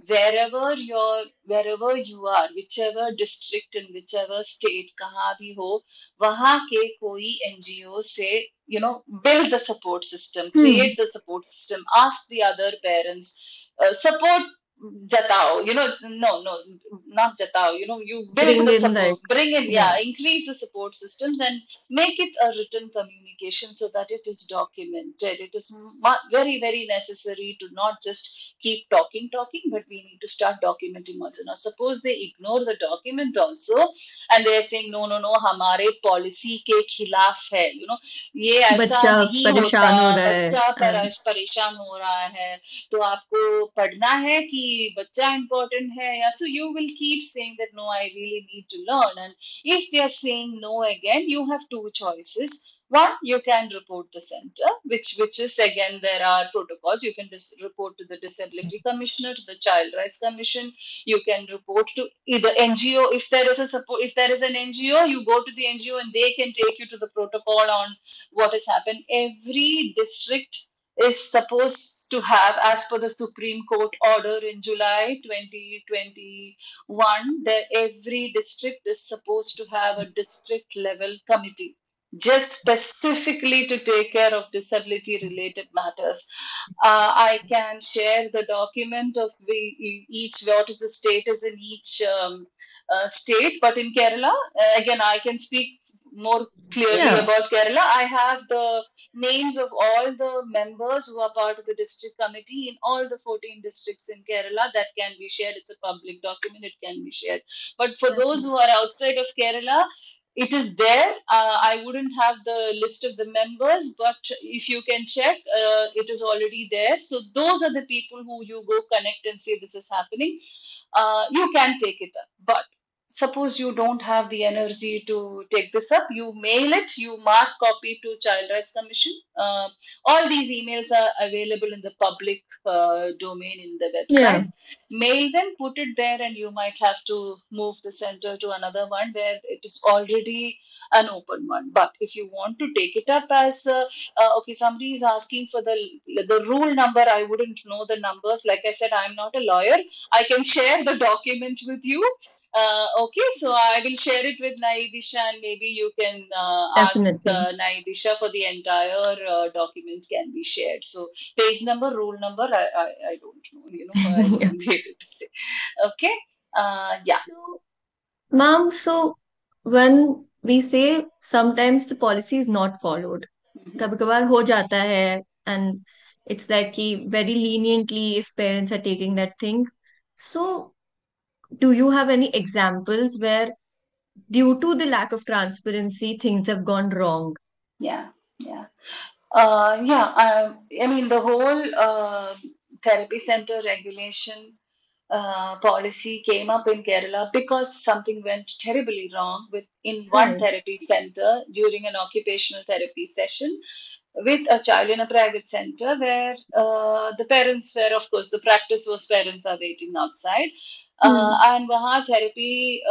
[SPEAKER 2] wherever you are, whichever district in whichever state, कहाँ भी हो, वहाँ के कोई NGO से build the support system,
[SPEAKER 3] Hmm.
[SPEAKER 2] create the support system, ask the other parents, support jatao, no, not jatao, you build
[SPEAKER 3] Bring
[SPEAKER 2] the
[SPEAKER 3] in
[SPEAKER 2] support,
[SPEAKER 3] like,
[SPEAKER 2] bring in,
[SPEAKER 3] yeah,
[SPEAKER 2] increase the support systems and make it a written communication so that it is documented. It is very, very necessary to not just keep talking, but we need to start documenting also. Now, suppose they ignore the document also and they are saying, no, हमारे policy के खिलाफ है, ये ऐसा
[SPEAKER 3] बच्चा
[SPEAKER 2] नहीं होता,
[SPEAKER 3] परेशान हो रहा है
[SPEAKER 2] बच्चा
[SPEAKER 3] and
[SPEAKER 2] परेशान हो रहा है, तो आपको पढ़ना है कि बच्चा important है, या so you will keep saying that no, I really need to learn. And if they are saying no again, you have two choices. One, you can report the center, which is again, there are protocols. You can report to the Disability Commissioner, to the Child Rights Commission. You can report to either NGO. If there is a support, if there is an NGO, you go to the NGO and they can take you to the protocol on what has happened. Every district is supposed to have, as per the Supreme Court order in July 2021, that every district is supposed to have a district level committee just specifically to take care of disability related matters. I can share the document of each, what is the status in each state, but in Kerala, again, I can speak more clearly
[SPEAKER 3] yeah,
[SPEAKER 2] about Kerala. I have the names of all the members who are part of the district committee in all the 14 districts in Kerala. That can be shared. It's a public document. It can be shared. But for those who are outside of Kerala, it is there. I wouldn't have the list of the members, but if you can check, it is already there. So those are the people who you go connect and say this is happening. You can take it up. But suppose you don't have the energy to take this up, you mail it, you mark copy to Child Rights Commission. All these emails are available in the public domain in the
[SPEAKER 3] yeah,
[SPEAKER 2] websites. Mail them, put it there, and you might have to move the center to another one where it is already an open one. But if you want to take it up as okay, somebody is asking for the rule number, I wouldn't know the numbers. Like I said, I'm not a lawyer. I can share the document with you. Okay, so I will share it with Naidisha, and maybe you can ask
[SPEAKER 3] definitely.
[SPEAKER 2] Naidisha for the entire document can be shared. So page number, rule number, I don't know. I
[SPEAKER 3] Yeah.
[SPEAKER 2] wouldn't be able to say. Okay. Yeah.
[SPEAKER 3] So, ma'am, so when we say sometimes the policy is not followed,
[SPEAKER 2] Mhm.
[SPEAKER 3] कभी कभार हो जाता है, and it's like कि very leniently if parents are taking that thing. So, do you have any examples where due to the lack of transparency things have gone wrong?
[SPEAKER 2] Yeah. Yeah. Yeah, I mean, the whole therapy center regulation policy came up in Kerala because something went terribly wrong with in one
[SPEAKER 3] Right.
[SPEAKER 2] therapy center during an occupational therapy session with a child in a private center where the parents were, of course, the practice was parents are waiting outside.
[SPEAKER 3] Hmm.
[SPEAKER 2] And वहाँ therapy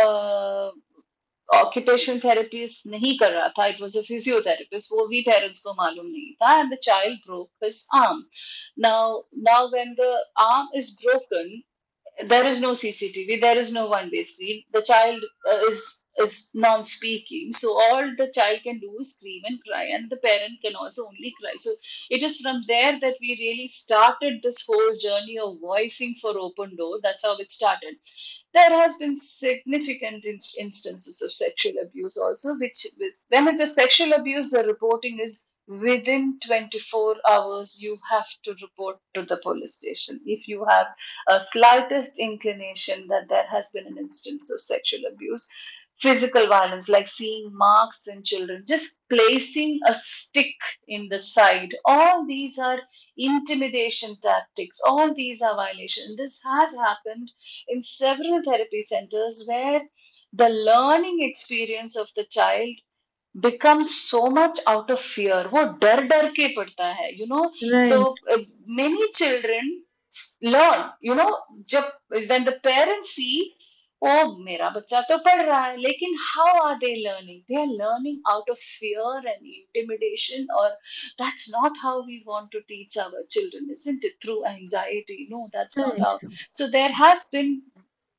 [SPEAKER 2] occupation therapist नहीं कर रहा था, it was a physiotherapist, वो भी parents को मालूम नहीं था, and the child broke his arm. Now when the arm is broken, there is no CCTV, there is no one-way screen. The child is non-speaking, so all the child can do is scream and cry, and the parent can also only cry. So it is from there that we really started this whole journey of voicing for Open Door. That's how it started. There has been significant instances of sexual abuse also, which when it is sexual abuse, the reporting is within 24 hours. You have to report to the police station if you have a slightest inclination that there has been an instance of sexual abuse. Physical violence, like seeing marks in children, just placing a stick in the side, all these are intimidation tactics, all these are violations. This has happened in several therapy centers where the learning experience of the child becomes so much out of fear. वो डर डर के पढ़ता है, तो
[SPEAKER 3] Right.
[SPEAKER 2] many children learn, जब when the parents see, oh, मेरा बच्चा तो पढ़ रहा है, लेकिन how are they learning? They are learning out of fear and intimidation, or that's not how we want to teach our children, isn't it? Through anxiety. No, that's not
[SPEAKER 3] Right.
[SPEAKER 2] how. So there has been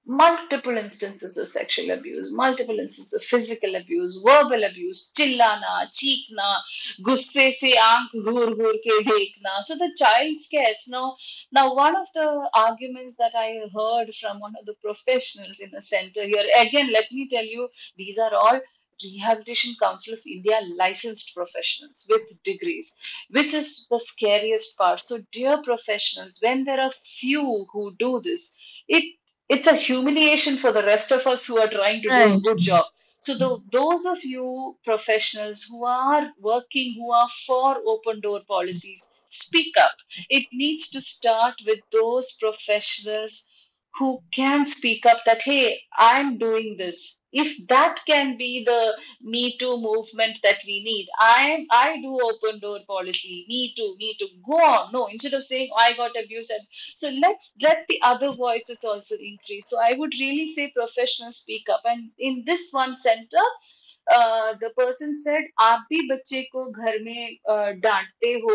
[SPEAKER 2] multiple instances of sexual abuse, multiple instances of physical abuse, verbal abuse, chillana, cheekna, gusse se aankh ghur ghur ke dekhna. So the child scares. Now one of the arguments that I heard from one of the professionals in the center here, again, let me tell you, these are all Rehabilitation Council of India licensed professionals with degrees, which is the scariest part. So, dear professionals, when there are few who do this, it it's a humiliation for the rest of us who are trying to do a
[SPEAKER 3] Right.
[SPEAKER 2] good job. So, those of you professionals who are working, who are for open door policies, speak up. It needs to start with those professionals who can speak up that, hey, I'm doing this. If that can be the Me Too movement that we need, I do open door policy, me too, go on. No, instead of saying I got abused. So let's let the other voices also increase. So I would really say professionals speak up. And in this one center, the person said आप भी बच्चे को घर में डांटते हो,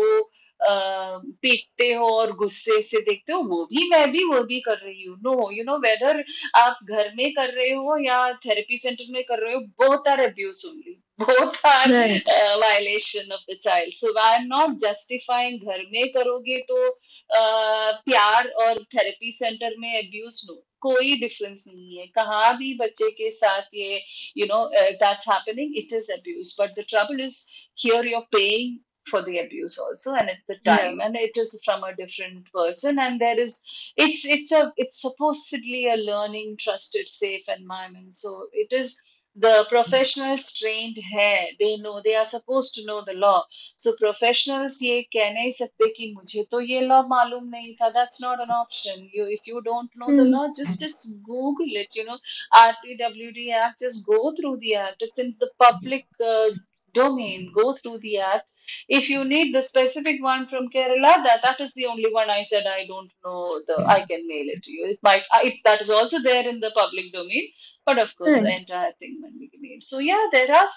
[SPEAKER 2] पीटते हो और गुस्से से देखते हो, वो भी कर रही हूँ. नो, यू नो, वेदर आप घर में कर रहे हो या थेरेपी सेंटर में कर रहे हो, both are abuse only. Both are
[SPEAKER 3] Right.
[SPEAKER 2] violation of the child. So I am not justifying घर में करोगे तो प्यार और थेरेपी सेंटर में abuse. नो, कोई डिफरेंस नहीं है. कहाँ भी बच्चे के साथ ये that's happening, it is abuse. But the trouble is, here you're paying for the abuse also, and it's the
[SPEAKER 3] Yeah.
[SPEAKER 2] time, and it is from a different person, and there is it's supposedly a learning, trusted, safe environment. So it is the professionals trained hai, they know, they are supposed to know the law. So professionals ये कह नहीं सकते कि मुझे तो ये law मालूम नहीं था. That's not an option. If you don't know the
[SPEAKER 3] Hmm.
[SPEAKER 2] law, just Google it. RPWD Act, just go through the act. It's in the public domain. Go through the act. If you need the specific one from Kerala, that is the only one I said I don't know. I can mail it to you. It might that is also there in the public domain, but of course the
[SPEAKER 3] Right.
[SPEAKER 2] entire thing will be made. So yeah, there are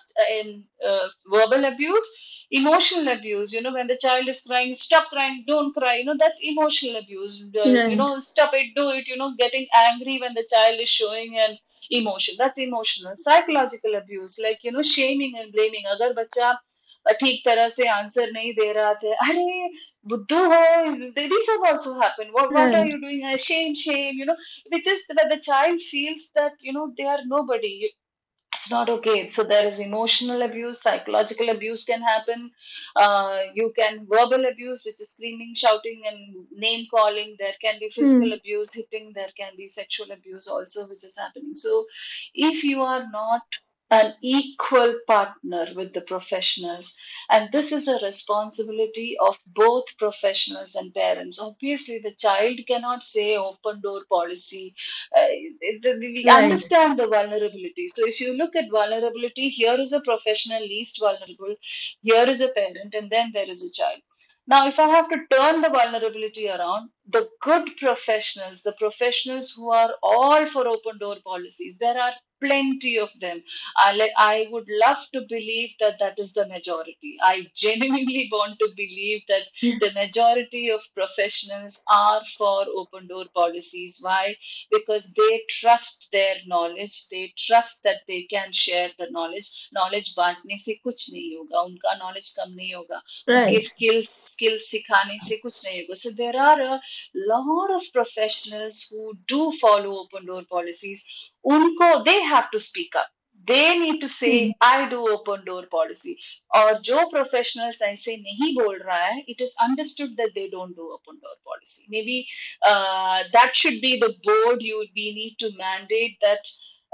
[SPEAKER 2] verbal abuse, emotional abuse. When the child is crying, stop crying, don't cry. That's emotional abuse.
[SPEAKER 3] Right.
[SPEAKER 2] Stop it, do it. Getting angry when the child is showing an emotion, that's emotional. Psychological abuse, like shaming and blaming. अगर बच्चा ठीक तरह से answer नहीं दे रहा था, अरे बुद्धू हो, these have also happened. What are
[SPEAKER 3] Right.
[SPEAKER 2] you doing? Shame, which is that the child feels that they are nobody. It's not okay. So there is emotional abuse, psychological abuse can happen. You can verbal abuse, which is screaming, shouting, and name calling. There can be physical
[SPEAKER 3] Hmm.
[SPEAKER 2] abuse, hitting. There can be sexual abuse also, which is happening. So if you are not an equal partner with the professionals, and this is a responsibility of both professionals and parents. Obviously, the child cannot say open door policy. We
[SPEAKER 3] Right.
[SPEAKER 2] understand the vulnerability. So if you look at vulnerability, here is a professional least vulnerable, here is a parent, and then there is a child. Now, if I have to turn the vulnerability around, the good professionals, the professionals who are all for open door policies, there are plenty of them. I would love to believe that that is the majority. I genuinely want to believe that the majority of professionals are for open door policies. Why? Because they trust their knowledge, they trust that they can share the knowledge बांटने से कुछ नहीं होगा, उनका knowledge कम नहीं होगा, उनके
[SPEAKER 3] Right.
[SPEAKER 2] skills सिखाने से कुछ नहीं होगा. So there are a lot of professionals who do follow open door policies. उनको they have to speak up. They need to say
[SPEAKER 3] Hmm.
[SPEAKER 2] I do open door policy. और जो professionals ऐसे नहीं बोल रहा है, it is understood that they don't do open door policy. Maybe that should be the board. We need to mandate that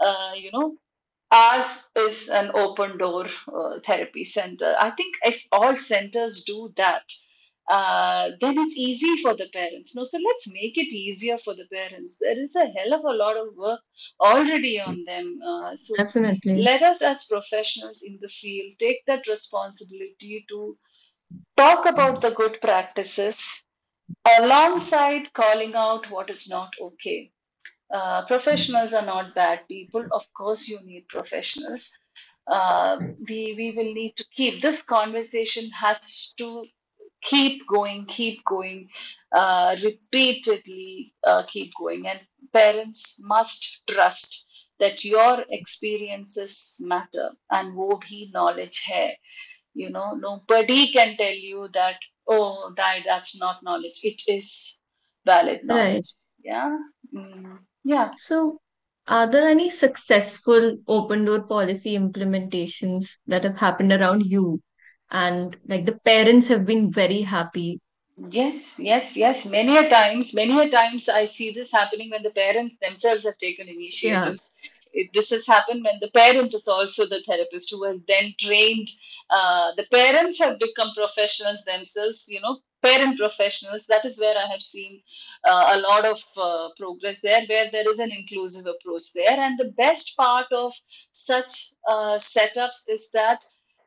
[SPEAKER 2] ours is an open door therapy center. I think if all centers do that, then it's easy for the parents. No, so let's make it easier for the parents. There is a hell of a lot of work already on them. So
[SPEAKER 3] Definitely.
[SPEAKER 2] let us, as professionals in the field, take that responsibility to talk about the good practices alongside calling out what is not okay. Professionals are not bad people. Of course, you need professionals. We will need to keep this conversation has to keep going, keep going. repeatedly keep going. And parents must trust that your experiences matter and वो भी knowledge है. You know, nobody can tell you that, oh, that's not knowledge. It is valid
[SPEAKER 3] Right.
[SPEAKER 2] knowledge. Yeah. Yeah.
[SPEAKER 3] So, are there any successful open door policy implementations that have happened around you? And like the parents have been very happy.
[SPEAKER 2] Yes, yes, yes. Many a times I see this happening when the parents themselves have taken
[SPEAKER 3] Yeah.
[SPEAKER 2] initiatives. This has happened when the parent is also the therapist who has then trained. The parents have become professionals themselves, you know, parent professionals. That is where I have seen a lot of progress there, where there is an inclusive approach there. And the best part of such setups is that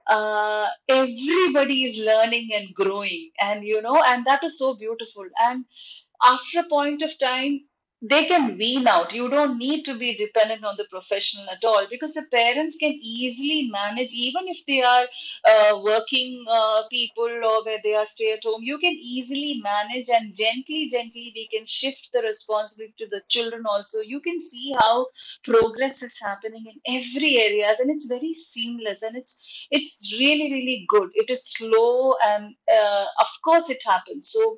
[SPEAKER 2] everybody is learning and growing, and you know, and that is so beautiful. And after a point of time, they can wean out. You don't need to be dependent on the professional at all, because the parents can easily manage, even if they are working people, or where they are stay at home. You can easily manage, and gently we can shift the responsibility to the children also. You can see how progress is happening in every areas, and it's very seamless, and it's really good. It is slow, and of course it happens. So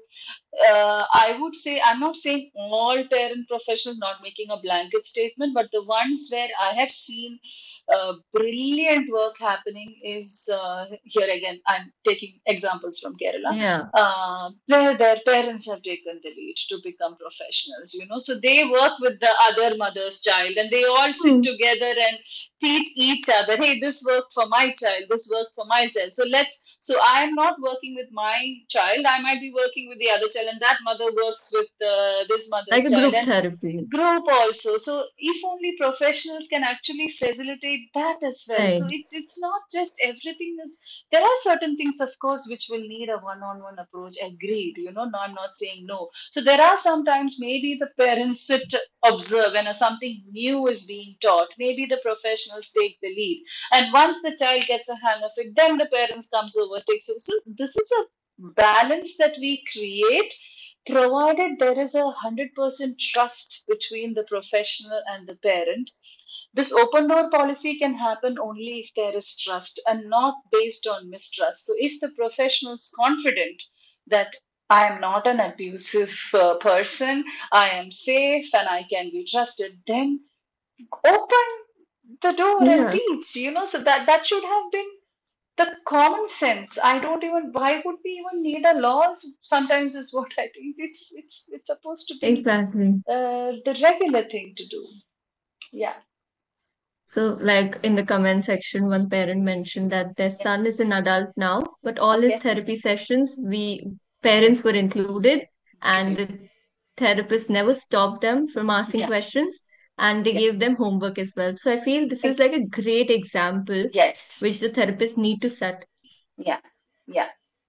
[SPEAKER 2] I would say, I'm not saying all parent professionals, not making a blanket statement, but the ones where I have seen brilliant work happening is here again. I'm taking examples from Kerala,
[SPEAKER 3] Yeah.
[SPEAKER 2] where their parents have taken the lead to become professionals. You know, so they work with the other mother's child, and they all sit
[SPEAKER 3] Hmm.
[SPEAKER 2] together and teach each other. Hey, this worked for my child. This worked for my child. So let's. So I am not working with my child. I might be working with the other child, and that mother works with this
[SPEAKER 3] Like
[SPEAKER 2] mother's
[SPEAKER 3] a
[SPEAKER 2] child,
[SPEAKER 3] group
[SPEAKER 2] and
[SPEAKER 3] therapy.
[SPEAKER 2] group also. So if only professionals can actually facilitate that as well. So
[SPEAKER 3] Right.
[SPEAKER 2] it's not just everything is. There are certain things, of course, which will need a one-on-one approach. Agreed. You know, no, I'm not saying no. So there are sometimes maybe the parents sit, observe when something new is being taught. Maybe the professionals take the lead, and once the child gets a hang of it, then the parents comes over, takes over. So this is a balance that we create, provided there is 100% trust between the professional and the parent. This open door policy can happen only if there is trust and not based on mistrust. So if the professional is confident that I am not an abusive person, I am safe and I can be trusted, then open the door and
[SPEAKER 3] Yeah.
[SPEAKER 2] teach. You know, so that should have been the common sense. I don't even, why would we even need a laws? Sometimes is what I think. It's supposed to be
[SPEAKER 3] Exactly.
[SPEAKER 2] the regular thing to do. Yeah.
[SPEAKER 3] So, like in the comment section, one parent mentioned that their
[SPEAKER 2] Yeah.
[SPEAKER 3] son is an adult now, but all his
[SPEAKER 2] Okay.
[SPEAKER 3] therapy sessions, we parents were included, and
[SPEAKER 2] Great.
[SPEAKER 3] the therapist never stopped them from asking
[SPEAKER 2] Yeah.
[SPEAKER 3] questions, and they
[SPEAKER 2] Yeah.
[SPEAKER 3] gave them homework as well. So I feel this is
[SPEAKER 2] Ex-
[SPEAKER 3] like a great example
[SPEAKER 2] Yes.
[SPEAKER 3] which the therapists need to set.
[SPEAKER 2] Yeah. Yeah.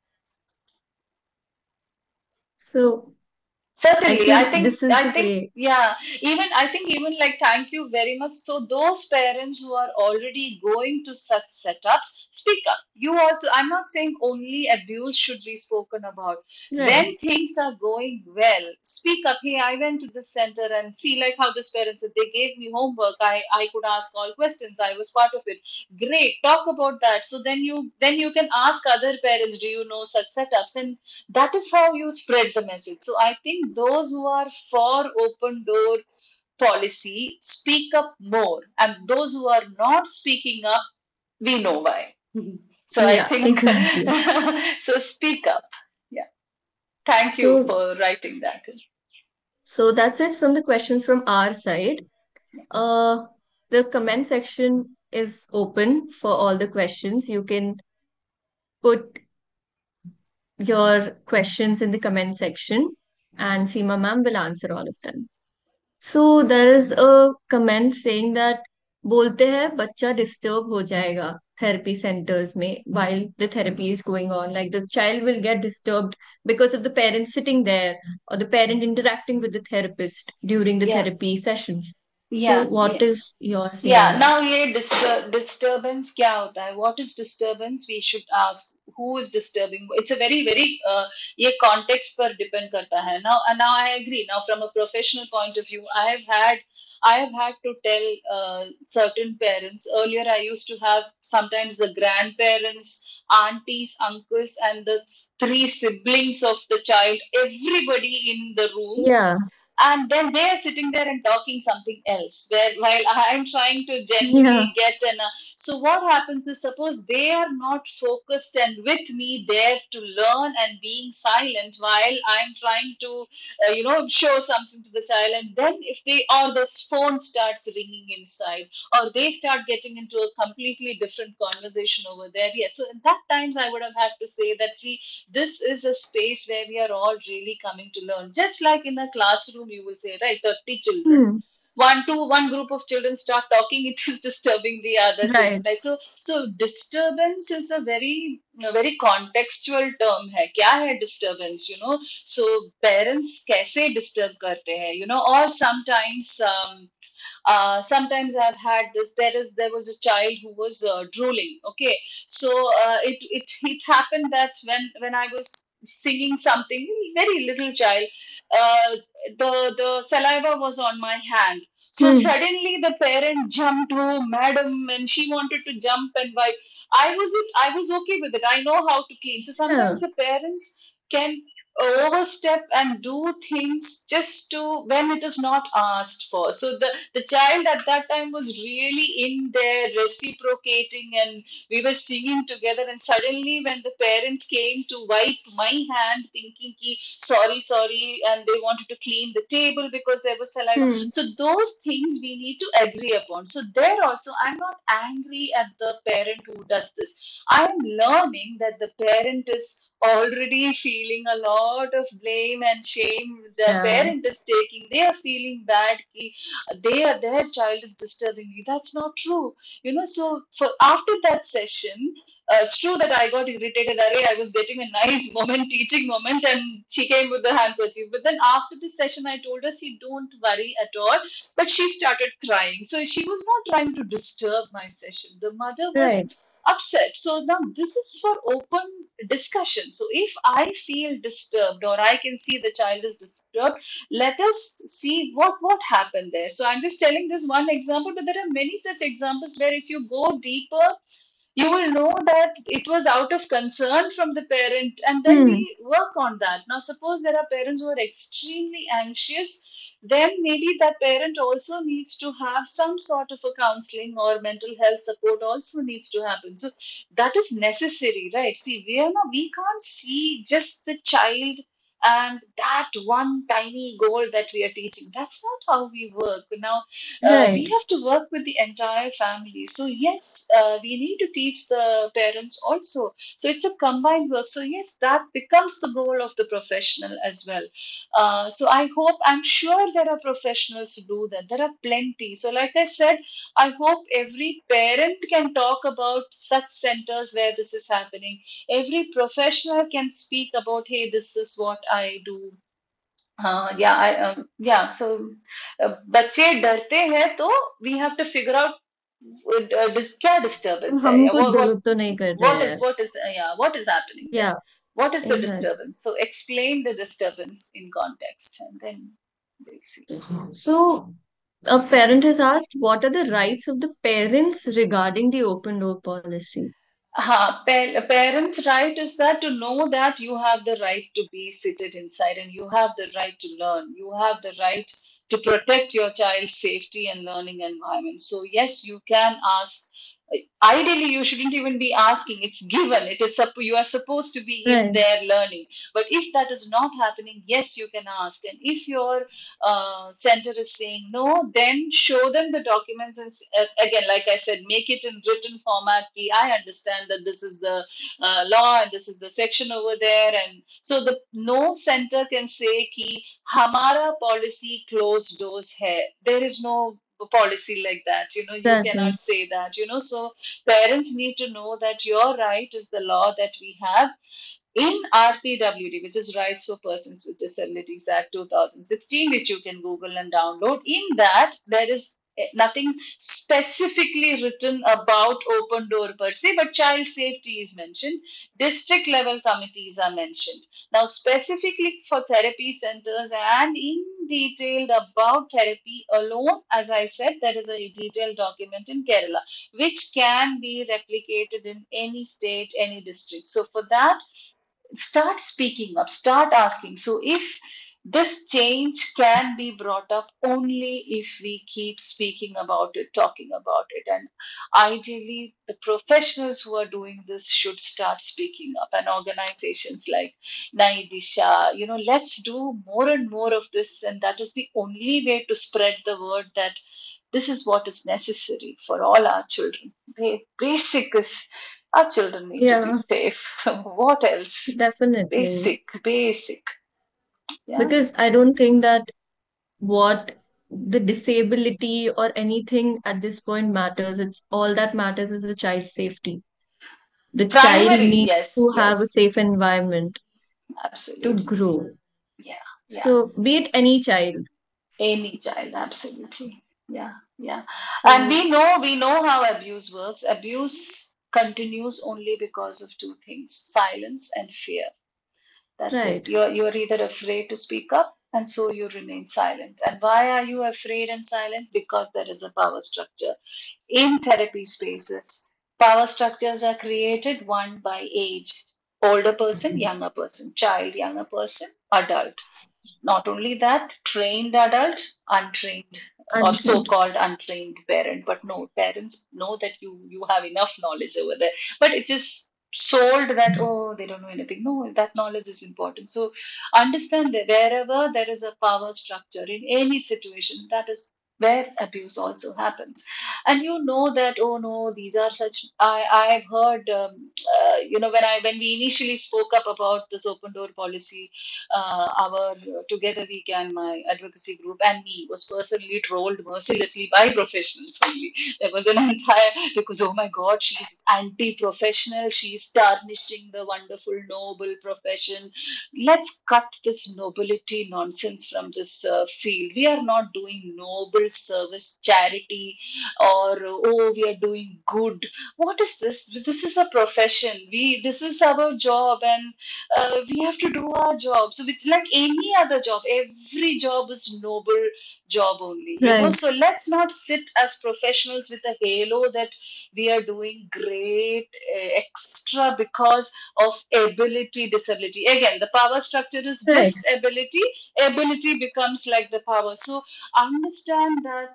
[SPEAKER 3] So I
[SPEAKER 2] Certainly,
[SPEAKER 3] feel this is
[SPEAKER 2] I
[SPEAKER 3] the
[SPEAKER 2] think,
[SPEAKER 3] way.
[SPEAKER 2] yeah, even, I think even like, thank you very much. So those parents who are already going to such setups, speak up. You also, I'm not saying only abuse should be spoken about.
[SPEAKER 3] Right.
[SPEAKER 2] When things are going well, speak up. Hey, I went to this center and see like how this parents said, they gave me homework. I could ask all questions. I was part of it. Great. Talk about that. So then you can ask other parents, do you know such setups? And that is how you spread the message. So I think those who are for open door policy, speak up more, and those who are not speaking up, we know why. So I
[SPEAKER 3] Yeah,
[SPEAKER 2] think
[SPEAKER 3] exactly.
[SPEAKER 2] so, speak up. Yeah, thank you
[SPEAKER 3] So
[SPEAKER 2] for writing that.
[SPEAKER 3] so that's it from the questions from our side. Uh, the comment section is open for all the questions. You can put your questions in the comment section, and Seema ma'am will answer all of them. So there is a comment saying that बोलते हैं बच्चा disturb हो जाएगा therapy centers में while the therapy is going on. Like the child will get disturbed because of the parent sitting there or the parent interacting with the therapist during the
[SPEAKER 2] Yeah.
[SPEAKER 3] therapy sessions. So
[SPEAKER 2] Yeah,
[SPEAKER 3] what
[SPEAKER 2] yeah.
[SPEAKER 3] is your say on
[SPEAKER 2] Yeah,
[SPEAKER 3] that?
[SPEAKER 2] now ये disturbance क्या होता है? What is disturbance? We should ask who is disturbing. It's a very ये context पर depend करता है. Now I agree. Now from a professional point of view, I have had to tell certain parents. Earlier, I used to have sometimes the grandparents, aunties, uncles, and the three siblings of the child. Everybody in the room,
[SPEAKER 3] Yeah,
[SPEAKER 2] and then they are sitting there and talking something else where while I'm trying to
[SPEAKER 3] yeah,
[SPEAKER 2] gently get an so what happens is, suppose they are not focused and with me there to learn and being silent while I'm trying to show something to the child, and then if they or the phone starts ringing inside, or they start getting into a completely different conversation over there. Yes, so in that times I would have had to say that, see, this is a space where we are all really coming to learn. Just like in a classroom, you will say, right, 30 children.
[SPEAKER 3] hmm,
[SPEAKER 2] One group of children start talking, it is disturbing the other children.
[SPEAKER 3] right,
[SPEAKER 2] Right? So disturbance is a very contextual term है. क्या है disturbance? So parents कैसे disturb करते हैं? Or sometimes I've had this. There was a child who was drooling. Okay, so it happened that when I was singing something, very little child, uh, the saliva was on my hand. So
[SPEAKER 3] hmm,
[SPEAKER 2] suddenly the parent jumped, oh madam, and she wanted to jump and wipe. I was okay with it. I know how to clean. So
[SPEAKER 3] yeah,
[SPEAKER 2] sometimes the parents can overstep and do things just to when it is not asked for. So the child at that time was really in there reciprocating, and we were singing together, and suddenly when the parent came to wipe my hand thinking ki sorry, and they wanted to clean the table because there was saliva.
[SPEAKER 3] hmm,
[SPEAKER 2] So those things we need to agree upon. So there also, I'm not angry at the parent who does this. I am learning that the parent is already feeling a lot of blame and shame. The
[SPEAKER 3] yeah,
[SPEAKER 2] parent is taking, they are feeling bad ki their child is disturbing me. That's not true. So for after that session, it's true that I got irritated. I was getting a nice moment, teaching moment, and she came with the handkerchief. But then after the session, I told her, "See, don't worry at all." But she started crying. So she was not trying to disturb my session. The mother was
[SPEAKER 3] right,
[SPEAKER 2] upset. So now this is for open discussion. So if I feel disturbed, or I can see the child is disturbed, let us see what happened there. So I'm just telling this one example, but there are many such examples where if you go deeper, you will know that it was out of concern from the parent, and then
[SPEAKER 3] hmm,
[SPEAKER 2] we work on that. Now suppose there are parents who are extremely anxious, then maybe that parent also needs to have some sort of a counseling or mental health support also needs to happen. So that is necessary, right? See, we can't see just the child and that one tiny goal that we are teaching. That's not how we work. Now we
[SPEAKER 3] right,
[SPEAKER 2] have to work with the entire family. So yes, we need to teach the parents also. So it's a combined work. So yes, that becomes the goal of the professional as well. So I'm sure there are professionals who do that. There are plenty. So like I said, I hope every parent can talk about such centers where this is happening. Every professional can speak about, hey, this is what I do. Yeah, so बच्चे डरते हैं तो we have to figure out क्या disturbance है,
[SPEAKER 3] हम
[SPEAKER 2] या
[SPEAKER 3] कुछ गलत तो नहीं कर रहे हैं.
[SPEAKER 2] what is happening there,
[SPEAKER 3] Yeah,
[SPEAKER 2] what is the
[SPEAKER 3] exactly.
[SPEAKER 2] disturbance. So explain the disturbance in context, and then we'll see.
[SPEAKER 3] So a parent has asked, what are the rights of the parents regarding the open door policy?
[SPEAKER 2] Parents' right is that to know that you have the right to be seated inside, and you have the right to learn. You have the right to protect your child's safety and learning environment. So yes, you can ask. Ideally, you shouldn't even be asking. It's given. You are supposed to be in
[SPEAKER 3] Right.
[SPEAKER 2] there learning. But if that is not happening, yes, you can ask. And if your center is saying no, then show them the documents. And again, like I said, make it in written format. I understand that this is the law and this is the section over there. And so the no center can say ki hamara policy closed doors hai. There is no policy like that. You cannot
[SPEAKER 3] Exactly.
[SPEAKER 2] say that. So parents need to know that your right is the law that we have in RPWD, which is Rights for Persons with Disabilities Act 2016, which you can Google and download. In that, there is nothing specifically written about open door per se, but child safety is mentioned. District level committees are mentioned. Now, specifically for therapy centers and in detailed about therapy alone, as I said, there is a detailed document in Kerala, which can be replicated in any state, any district. So for that, start speaking up, start asking. So if this change can be brought up only if we keep speaking about it, talking about it. And ideally, the professionals who are doing this should start speaking up. And organizations like Naidisha, let's do more and more of this. And that is the only way to spread the word that this is what is necessary for all our children. The basic is our children need to be
[SPEAKER 3] Yeah,
[SPEAKER 2] safe. What else?
[SPEAKER 3] definitely.
[SPEAKER 2] Basic. Yeah.
[SPEAKER 3] Because I don't think that what the disability or anything at this point matters. It's all that matters is the child's safety. The child
[SPEAKER 2] Primary,
[SPEAKER 3] needs
[SPEAKER 2] yes,
[SPEAKER 3] to have a
[SPEAKER 2] yes,
[SPEAKER 3] safe environment to
[SPEAKER 2] absolutely.
[SPEAKER 3] grow.
[SPEAKER 2] Yeah, yeah.
[SPEAKER 3] So, be it any child.
[SPEAKER 2] Any child, absolutely. Yeah, yeah. And
[SPEAKER 3] So,
[SPEAKER 2] we know how abuse works. Abuse continues only because of two things: silence and fear. That's it.
[SPEAKER 3] right,
[SPEAKER 2] You're either afraid to speak up, and so you remain silent. And why are you afraid and silent? Because there is a power structure. In therapy spaces, power structures are created one by age. Older person, younger person, child, younger person, adult. Not only that, trained adult, untrained or
[SPEAKER 3] untrained.
[SPEAKER 2] so-called untrained parent. But no, parents know that you have enough knowledge over there. But it is sold that, oh, they don't know anything. No, that knowledge is important. So understand that wherever there is a power structure in any situation, that is where abuse also happens. And you know that, oh no, these are such. I've heard, when we initially spoke up about this open door policy, our Together We Can, my advocacy group, and me was personally trolled mercilessly by professionals only. There was an entire, because, oh my God, she's anti professional, she's tarnishing the wonderful, noble profession. Let's cut this nobility nonsense from this field. We are not doing noble service, charity, or, oh, we are doing good. What is this? This is a profession. This is our job, and we have to do our job. So it's like any other job. Every job is noble job only.
[SPEAKER 3] Right,
[SPEAKER 2] So let's not sit as professionals with a halo that we are doing great extra because of ability, disability. Again, the power structure is
[SPEAKER 3] right,
[SPEAKER 2] disability. Ability becomes like the power. So understand that.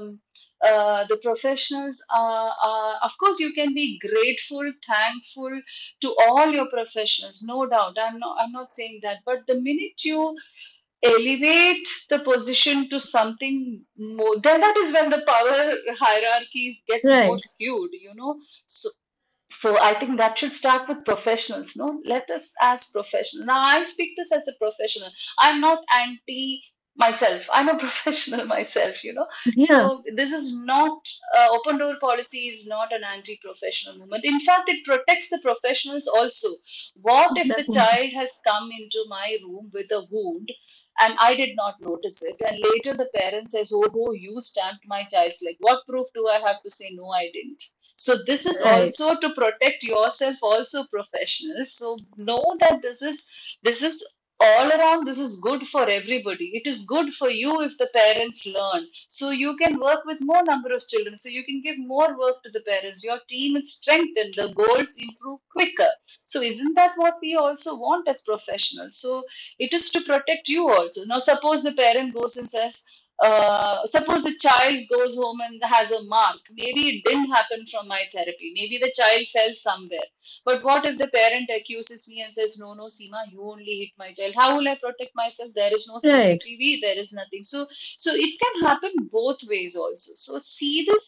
[SPEAKER 2] The professionals of course, you can be grateful, thankful to all your professionals, no doubt. I'm not saying that, but the minute you elevate the position to something more, then that is when the power hierarchies gets more
[SPEAKER 3] right,
[SPEAKER 2] skewed. So I think that should start with professionals. No, let us as professional. Now I speak this as a professional. I'm not anti myself. I'm a professional myself.
[SPEAKER 3] yeah,
[SPEAKER 2] So this is not open door policy is not an anti-professional movement. In fact, it protects the professionals also. What if the
[SPEAKER 3] definitely,
[SPEAKER 2] child has come into my room with a wound? And I did not notice it. And later the parent says, oh, you stamped my child's leg. What proof do I have to say, no, I didn't? So this is
[SPEAKER 3] right,
[SPEAKER 2] also to protect yourself, also professionals. So know that this is all around. This is good for everybody. It is good for you if the parents learn. So you can work with more number of children. So you can give more work to the parents. Your team is strengthened. The goals improve quicker. So isn't that what we also want as professionals? So it is to protect you also. Now suppose the parent goes and says, suppose the child goes home and has a mark. Maybe it didn't happen from my therapy. Maybe the child fell somewhere. But what if the parent accuses me and says, no, no, Seema, you only hit my child. How will I protect myself? There is no
[SPEAKER 3] right,
[SPEAKER 2] CCTV. There is nothing. So it can happen both ways also. So see this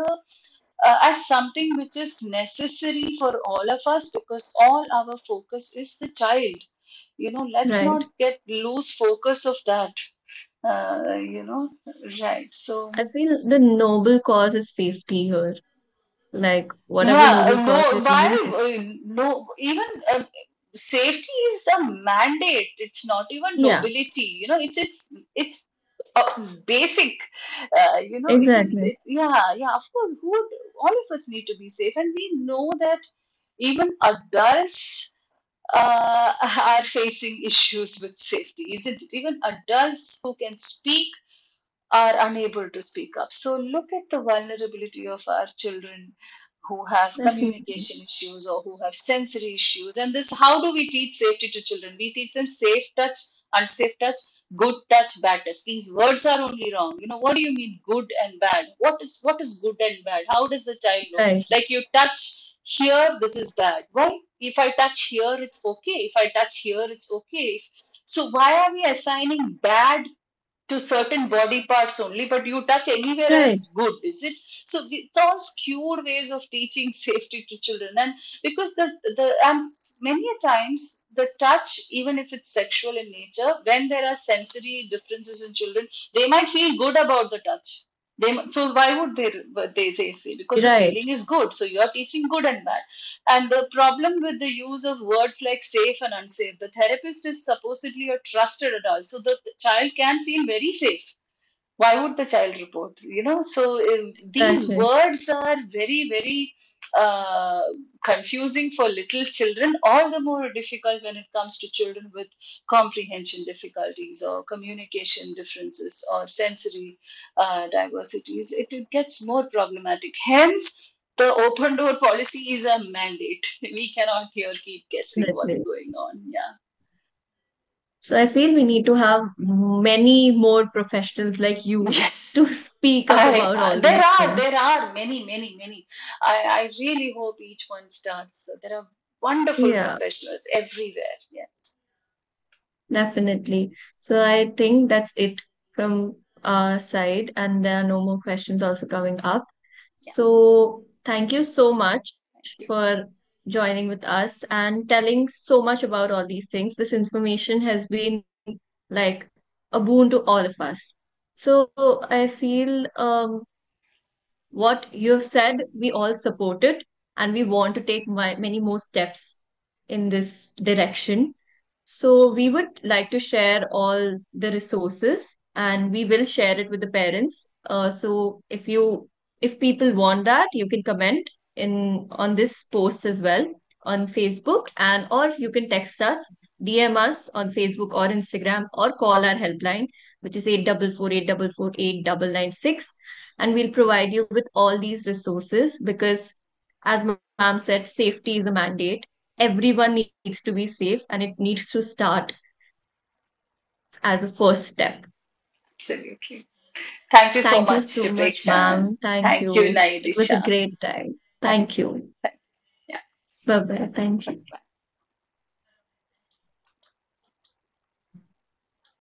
[SPEAKER 2] as something which is necessary for all of us, because all our focus is the child. Let's
[SPEAKER 3] right.
[SPEAKER 2] not get lose focus of that. uh, you know, right. So,
[SPEAKER 3] I feel the noble cause is safety here. Like, whatever
[SPEAKER 2] yeah,
[SPEAKER 3] noble cause
[SPEAKER 2] no,
[SPEAKER 3] you're
[SPEAKER 2] why,
[SPEAKER 3] doing is,
[SPEAKER 2] no, even safety is a mandate. It's not even
[SPEAKER 3] yeah,
[SPEAKER 2] nobility. It's basic,
[SPEAKER 3] Exactly.
[SPEAKER 2] yeah, of course, all of us need to be safe, and we know that even adults are facing issues with safety, isn't it? Even adults who can speak are unable to speak up. So look at the vulnerability of our children who have
[SPEAKER 3] Definitely.
[SPEAKER 2] communication issues or who have sensory issues. And this, how do we teach safety to children? We teach them safe touch, unsafe touch, good touch, bad touch. These words are only wrong. What do you mean good and bad? What is good and bad? How does the child know?
[SPEAKER 3] Right.
[SPEAKER 2] Like, you touch here, this is bad. Why? If I touch here, it's okay. If I touch here, it's okay. So why are we assigning bad to certain body parts only, but you touch anywhere
[SPEAKER 3] Right.
[SPEAKER 2] else, good, is it? So it's all skewed ways of teaching safety to children. And because and many a times the touch, even if it's sexual in nature, when there are sensory differences in children, they might feel good about the touch. So why would they say? Because the
[SPEAKER 3] Right.
[SPEAKER 2] feeling is good. So you are teaching good and bad. And the problem with the use of words like safe and unsafe, the therapist is supposedly a trusted adult, so the child can feel very safe. Why would the child report? So these
[SPEAKER 3] Exactly.
[SPEAKER 2] words are very, very uh, confusing for little children, all the more difficult when it comes to children with comprehension difficulties or communication differences or sensory diversities. It gets more problematic. Hence, the open door policy is a mandate. We cannot here keep guessing what's
[SPEAKER 3] Definitely.
[SPEAKER 2] going on. Yeah.
[SPEAKER 3] So I feel we need to have many more professionals like you to
[SPEAKER 2] Yes.
[SPEAKER 3] speak up about all
[SPEAKER 2] There
[SPEAKER 3] these
[SPEAKER 2] are
[SPEAKER 3] things.
[SPEAKER 2] there are many, many, many. I really hope each one starts. There are wonderful
[SPEAKER 3] Yeah,
[SPEAKER 2] professionals everywhere. Yes.
[SPEAKER 3] definitely. So I think that's it from our side, and there are no more questions also coming up.
[SPEAKER 2] Yeah.
[SPEAKER 3] So thank you so much
[SPEAKER 2] Thank you.
[SPEAKER 3] for joining with us and telling so much about all these things. This information has been like a boon to all of us. So I feel what you have said, we all support it, and we want to take many more steps in this direction. So we would like to share all the resources, and we will share it with the parents. So if people want that, you can comment in on this post as well on Facebook, and or you can text us, DM us on Facebook or Instagram, or call our helpline, which is 844 844 8996, and we'll provide you with all these resources because, as ma'am said, safety is a mandate. Everyone needs to be safe, and it needs to start as a first step.
[SPEAKER 2] Absolutely. Thank you so
[SPEAKER 3] Thank you
[SPEAKER 2] much,
[SPEAKER 3] so much,
[SPEAKER 2] Prekshan.
[SPEAKER 3] ma'am. Thank
[SPEAKER 2] Thank you,
[SPEAKER 3] you. It was a
[SPEAKER 2] Naidisha.
[SPEAKER 3] great time.
[SPEAKER 2] Thank
[SPEAKER 3] Thank
[SPEAKER 2] you.
[SPEAKER 3] you.
[SPEAKER 2] Yeah.
[SPEAKER 3] Bye bye. Thank you.